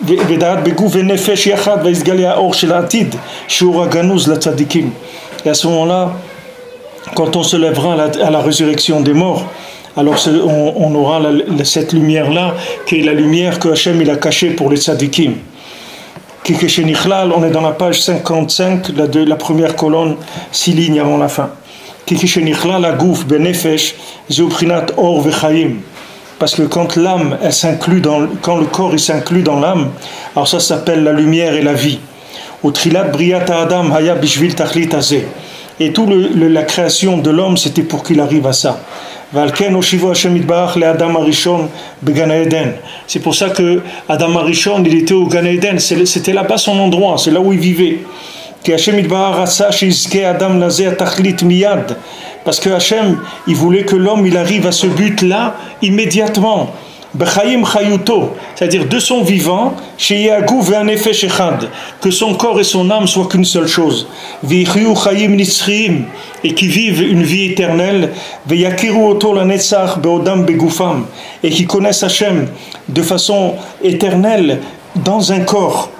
et à ce moment-là, quand on se lèvera à la, à la résurrection des morts, alors on, on aura la, cette lumière-là, qui est la lumière que Hachem il a cachée pour les tzadikim. On est dans la page cinquante-cinq, la, de, la première colonne, six lignes avant la fin. Parce que quand l'âme, elle s'inclut dans, quand le corps il s'inclut dans l'âme, alors ça s'appelle la lumière et la vie. Et toute la création de l'homme, c'était pour qu'il arrive à ça. C'est pour ça que Adam Arishon il était au Gan Eden, c'était là-bas son endroit, c'est là où il vivait. Parce que Hachem il voulait que l'homme il arrive à ce but là immédiatement, c'est-à-dire de son vivant, que son corps et son âme soient qu'une seule chose, et qui vivent une vie éternelle, et qui connaissent Hachem de façon éternelle dans un corps.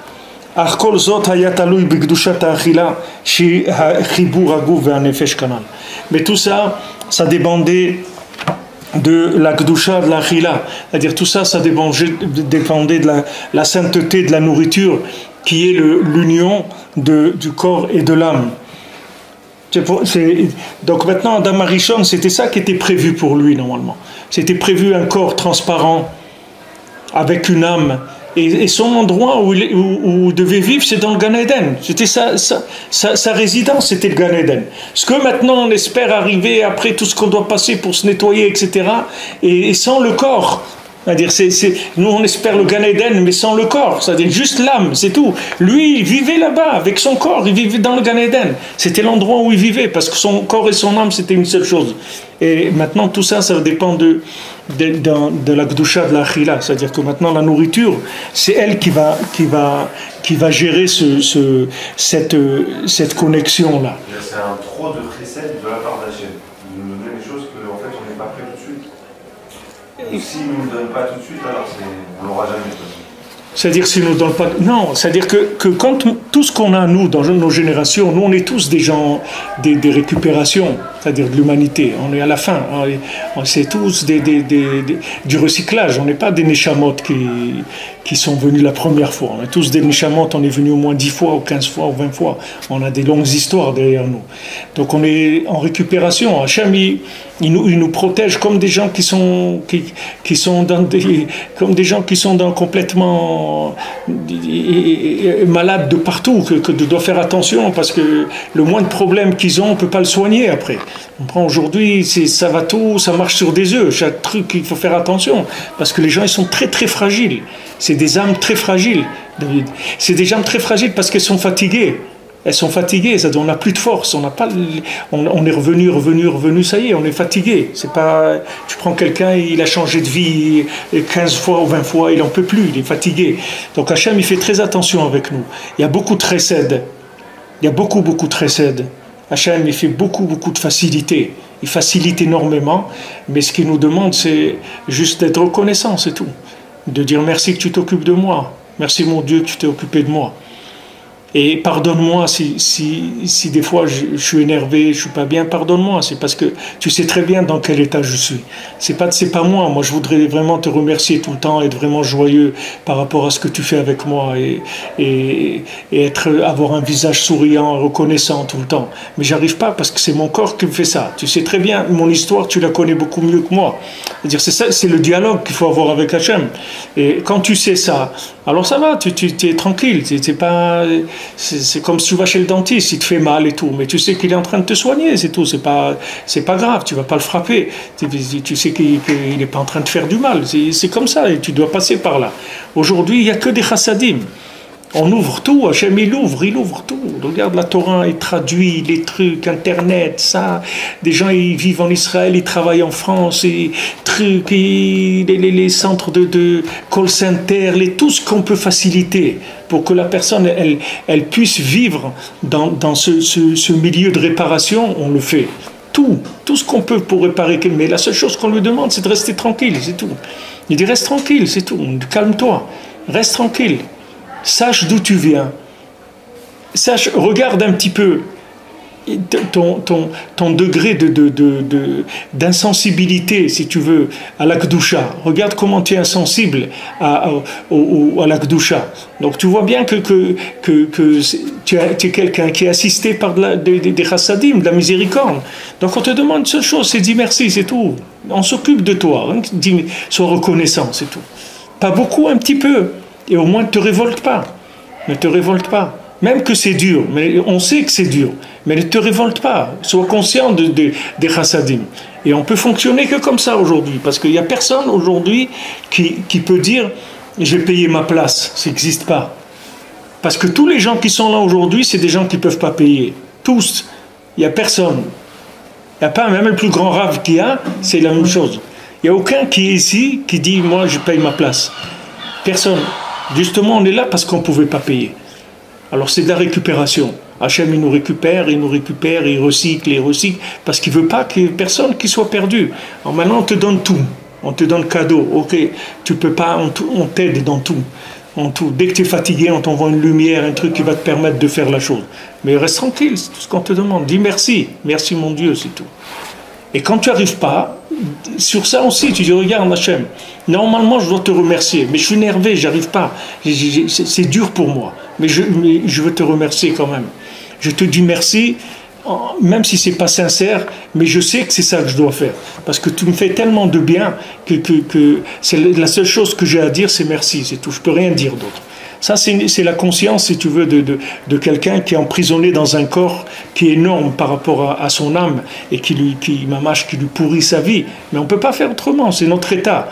Mais tout ça, ça dépendait de la Gdusha, de la Chila. C'est-à-dire tout ça, ça dépendait, dépendait de la, la sainteté de la nourriture, qui est le, l'union de, du corps et de l'âme. C'est pour, c'est, donc maintenant, Adam Arishon, c'était ça qui était prévu pour lui normalement. C'était prévu un corps transparent, avec une âme. Et, et son endroit où il, où, où il devait vivre, c'est dans le Gan Eden. C'était sa, sa, sa, sa résidence, c'était le Gan Eden. Ce que maintenant on espère arriver après tout ce qu'on doit passer pour se nettoyer, et cetera. Et, et sans le corps. C'est-à-dire, c'est, c'est, nous on espère le Gan Eden, mais sans le corps. C'est-à-dire juste l'âme, c'est tout. Lui, il vivait là-bas, avec son corps, il vivait dans le Gan Eden. C'était l'endroit où il vivait, parce que son corps et son âme, c'était une seule chose. Et maintenant, tout ça, ça dépend de, de, de, de la Gdusha, de la Chila. C'est-à-dire que maintenant, la nourriture, c'est elle qui va, qui va, qui va gérer ce, ce, cette, cette connexion-là. C'est un trop de chesed de la part d'Hachem. Il nous donne des choses qu'en fait, on n'est pas prêt tout de suite. Et s'il ne nous le donne pas tout de suite, alors c'est, on ne l'aura jamais. C'est-à-dire s'il ne nous donne pas... Non, c'est-à-dire que, que quand tout ce qu'on a, nous, dans nos générations, nous, on est tous des gens, des, des récupérations, c'est-à-dire de l'humanité. On est à la fin. On est, on, c'est tous des, des, des, des, du recyclage. On n'est pas des Neshamot qui, qui sont venus la première fois. On est tous des Neshamot, on est venus au moins dix fois, ou quinze fois, ou vingt fois. On a des longues histoires derrière nous. Donc on est en récupération. Hachem, il, il, nous, il nous protège comme des gens qui sont, qui, qui sont dans des... comme des gens qui sont dans complètement malades de partout, que, que doit faire attention, parce que le moindre problème qu'ils ont, on ne peut pas le soigner après. On prend aujourd'hui, c'est, ça va tout, ça marche sur des œufs. Chaque truc, il faut faire attention, parce que les gens, ils sont très très fragiles. C'est des âmes très fragiles, David. C'est des âmes très fragiles parce qu'elles sont fatiguées. Elles sont fatiguées, c'est-à-dire on n'a plus de force, on n'a pas, on, on est revenu, revenu, revenu, ça y est, on est fatigué. C'est pas, tu prends quelqu'un, il a changé de vie quinze fois ou vingt fois, il n'en peut plus, il est fatigué. Donc Hachem, il fait très attention avec nous. Il y a beaucoup de chesed, il y a beaucoup, beaucoup de chesed. Hachem, il fait beaucoup, beaucoup de facilité. Il facilite énormément, mais ce qu'il nous demande, c'est juste d'être reconnaissant, c'est tout. De dire merci que tu t'occupes de moi. Merci mon Dieu que tu t'es occupé de moi. Et pardonne-moi si, si, si des fois je, je suis énervé, je suis pas bien, pardonne-moi. C'est parce que tu sais très bien dans quel état je suis. C'est pas, c'est pas moi. Moi, je voudrais vraiment te remercier tout le temps, être vraiment joyeux par rapport à ce que tu fais avec moi et, et, et être, avoir un visage souriant, reconnaissant tout le temps. Mais j'arrive pas parce que c'est mon corps qui me fait ça. Tu sais très bien, mon histoire, tu la connais beaucoup mieux que moi. C'est-à-dire, c'est ça, c'est le dialogue qu'il faut avoir avec Hachem. Et quand tu sais ça, alors ça va, tu, tu, tu es tranquille. Tu, tu es pas, c'est, c'est comme si tu vas chez le dentiste, il te fait mal et tout, mais tu sais qu'il est en train de te soigner, c'est tout. C'est pas, c'est pas grave. Tu vas pas le frapper. Tu, tu sais qu'il n'est pas en train de faire du mal. C'est, c'est comme ça et tu dois passer par là. Aujourd'hui, il y a que des chassadim. On ouvre tout, Hachem il ouvre, il ouvre tout. Regarde la Torah, il traduit les trucs, Internet, ça. Des gens, ils vivent en Israël, ils travaillent en France, et trucs, et les, les, les centres de, de call center, les, tout ce qu'on peut faciliter pour que la personne, elle, elle puisse vivre dans, dans ce, ce, ce milieu de réparation, on le fait. Tout, tout ce qu'on peut pour réparer. Mais la seule chose qu'on lui demande, c'est de rester tranquille, c'est tout. Il dit, reste tranquille, c'est tout. Calme-toi, reste tranquille. Sache d'où tu viens. Sache, regarde un petit peu ton, ton, ton degré de, de, de, de, d'insensibilité, si tu veux, à la Kedusha. Regarde comment tu es insensible à, à, à, à la Kedusha. Donc tu vois bien que, que, que, que tu, es, tu es quelqu'un qui est assisté par de la, des, des chassadim, de la miséricorde. Donc on te demande une seule chose, c'est dis merci, c'est tout. On s'occupe de toi. Hein, dis, sois reconnaissant, c'est tout. Pas beaucoup, un petit peu. Et au moins ne te révolte pas. Ne te révolte pas. Même que c'est dur, mais on sait que c'est dur. Mais ne te révolte pas. Sois conscient de, de, des chassadim. Et on peut fonctionner que comme ça aujourd'hui. Parce qu'il n'y a personne aujourd'hui qui, qui peut dire « j'ai payé ma place ». Ça n'existe pas. Parce que tous les gens qui sont là aujourd'hui, c'est des gens qui ne peuvent pas payer. Tous. Il n'y a personne. Il n'y a pas, même le plus grand rave qu'il y a, c'est la même chose. Il n'y a aucun qui est ici qui dit « moi je paye ma place ». Personne. Justement, on est là parce qu'on ne pouvait pas payer. Alors c'est de la récupération. Hachem, il nous récupère, il nous récupère, il recycle, il recycle, parce qu'il ne veut pas qu'il y ait personne qui soit perdu. Alors maintenant, on te donne tout. On te donne cadeau. Ok, tu peux pas, on, on t'aide dans tout. En tout. Dès que tu es fatigué, on t'envoie une lumière, un truc qui va te permettre de faire la chose. Mais reste tranquille, c'est tout ce qu'on te demande. Dis merci. Merci mon Dieu, c'est tout. Et quand tu n'arrives pas, sur ça aussi, tu dis, regarde Hachem, normalement je dois te remercier, mais je suis énervé, j'arrive pas, c'est dur pour moi, mais je, mais je veux te remercier quand même. Je te dis merci, même si c'est pas sincère, mais je sais que c'est ça que je dois faire, parce que tu me fais tellement de bien que, que, que c'est la seule chose que j'ai à dire, c'est merci, c'est tout, je peux rien dire d'autre. Ça, c'est la conscience, si tu veux, de, de, de quelqu'un qui est emprisonné dans un corps qui est énorme par rapport à, à son âme et qui lui, qui, mamache, qui lui pourrit sa vie. Mais on ne peut pas faire autrement, c'est notre état.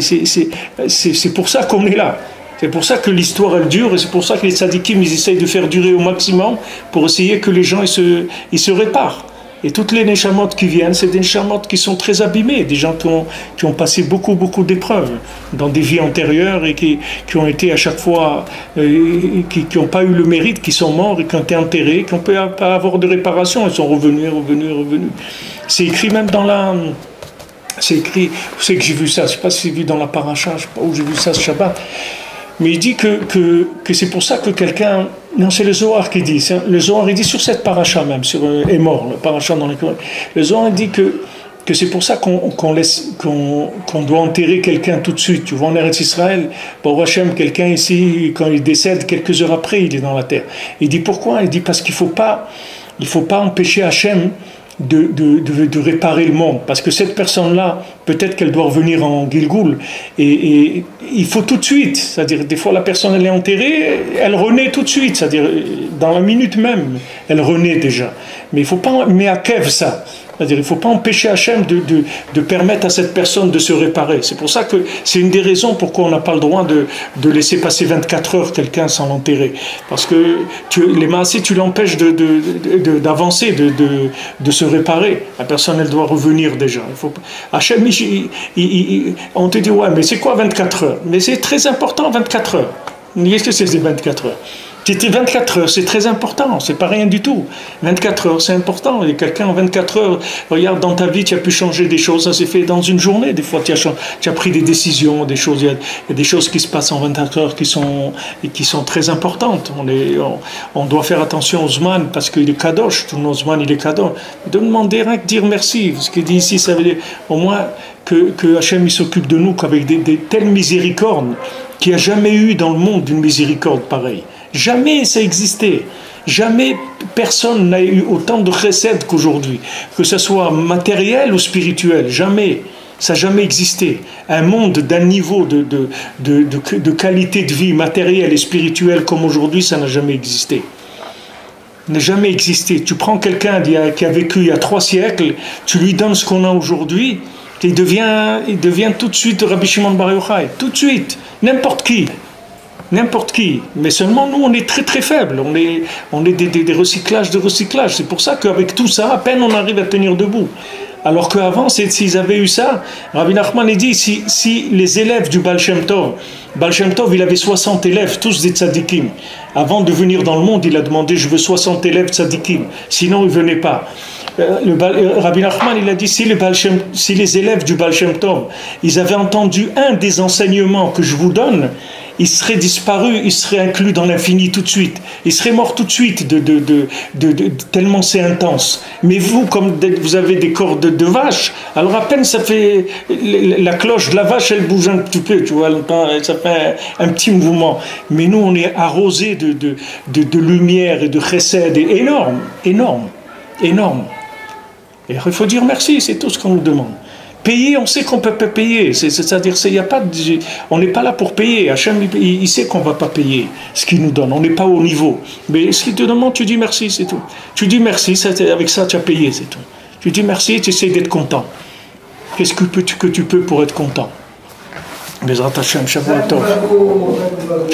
C'est pour ça qu'on est là. C'est pour ça que l'histoire, elle dure, et c'est pour ça que les tzadikim, ils essayent de faire durer au maximum pour essayer que les gens ils se, ils se réparent. Et toutes les neshamot qui viennent, c'est des neshamot qui sont très abîmés, des gens qui ont, qui ont passé beaucoup, beaucoup d'épreuves dans des vies antérieures et qui, qui ont été à chaque fois, euh, qui n'ont pas eu le mérite, qui sont morts et qui ont été enterrés, qui n'ont pas avoir de réparation, ils sont revenus, revenus, revenus. C'est écrit même dans la... C'est écrit, vous savez que j'ai vu ça, je ne sais pas si c'est vu dans la paracha, je ne sais pas où j'ai vu ça ce Shabbat, mais il dit que, que, que c'est pour ça que quelqu'un... Non, c'est le Zohar qui dit. Le Zohar, il dit sur cette paracha même, sur euh, est mort, le paracha dans les le Zohar, il dit que, que c'est pour ça qu'on qu'on laisse, qu'on qu'on doit enterrer quelqu'un tout de suite. Tu vois, en Eretz Israël, Baruch Hashem, quelqu'un ici, quand il décède, quelques heures après, il est dans la terre. Il dit pourquoi? Il dit parce qu'il ne faut pas, il faut pas empêcher Hachem de, de, de, de réparer le monde. Parce que cette personne-là, peut-être qu'elle doit revenir en Gilgoul. Et, et il faut tout de suite. C'est-à-dire, des fois, la personne, elle est enterrée, elle renaît tout de suite. C'est-à-dire, dans la minute même, elle renaît déjà. Mais il ne faut pas mettre à Kev ça. C'est-à-dire, il ne faut pas empêcher Hachem de, de, de permettre à cette personne de se réparer. C'est pour ça que c'est une des raisons pourquoi on n'a pas le droit de, de laisser passer vingt-quatre heures quelqu'un sans l'enterrer. Parce que tu, les maasés, tu l'empêches d'avancer, de, de, de, de, de se réparer. La personne, elle doit revenir déjà. Il faut, Hachem, il, il, il, on te dit, ouais, mais c'est quoi vingt-quatre heures? Mais c'est très important, vingt-quatre heures. Qu'est-ce que c'est ces vingt-quatre heures? C'était vingt-quatre heures, c'est très important, c'est pas rien du tout. vingt-quatre heures, c'est important. Et quelqu'un en vingt-quatre heures, regarde, dans ta vie, tu as pu changer des choses, ça s'est fait dans une journée. Des fois, tu as, tu as pris des décisions, des choses, il y, a, il y a des choses qui se passent en vingt-quatre heures qui sont, qui sont très importantes. On, est, on, on doit faire attention aux Zman parce qu'il est kadosh, tout le Zman il est kadosh. De demander rien que dire merci. Ce qu'il dit ici, ça veut dire au moins que, que Hachem il s'occupe de nous qu'avec des, des telles miséricordes qu'il n'y a jamais eu dans le monde d'une miséricorde pareille. Jamais ça existait. Jamais personne n'a eu autant de chesed qu'aujourd'hui, que ce soit matériel ou spirituel. Jamais. Ça n'a jamais existé. Un monde d'un niveau de, de, de, de, de qualité de vie matérielle et spirituelle comme aujourd'hui, ça n'a jamais existé. N'a jamais existé. Tu prends quelqu'un qui a vécu il y a trois siècles, tu lui donnes ce qu'on a aujourd'hui, il devient, il devient tout de suite Rabbi Shimon Bar Yochai. Tout de suite. N'importe qui. N'importe qui. Mais seulement nous, on est très très faibles. On est, on est des, des, des recyclages de recyclage. C'est pour ça qu'avec tout ça, à peine on arrive à tenir debout. Alors qu'avant, s'ils avaient eu ça, Rabbi Nachman dit, si, si les élèves du Baal Shem Tov, Baal Shem Tov, il avait soixante élèves, tous des tzadikim. Avant de venir dans le monde, il a demandé, je veux soixante élèves tzadikim. Sinon, il ne venait pas. Le Rabbi Nachman, il a dit, si les, Baal Shem, si les élèves du Baal Shem Tov, ils avaient entendu un des enseignements que je vous donne, il serait disparu, il serait inclus dans l'infini tout de suite. Il serait mort tout de suite, de, de, de, de, de, tellement c'est intense. Mais vous, comme vous avez des cordes de, de vache, alors à peine ça fait... La cloche de la vache, elle bouge un petit peu, tu vois, ça fait un, un petit mouvement. Mais nous, on est arrosés de, de, de, de lumière et de chesed énorme, énorme, énorme. Et il faut dire merci, c'est tout ce qu'on nous demande. Payer, on sait qu'on ne peut pas payer. C'est-à-dire, c'est, y a pas de, on n'est pas là pour payer. Hachem, il, il sait qu'on ne va pas payer ce qu'il nous donne. On n'est pas au niveau. Mais ce qu'il te demande, tu dis merci, c'est tout. Tu dis merci, ça, avec ça, tu as payé, c'est tout. Tu dis merci, tu essaies d'être content. Qu'est-ce que, que tu peux pour être content? Bezrat Hachem, Shabbat Tov.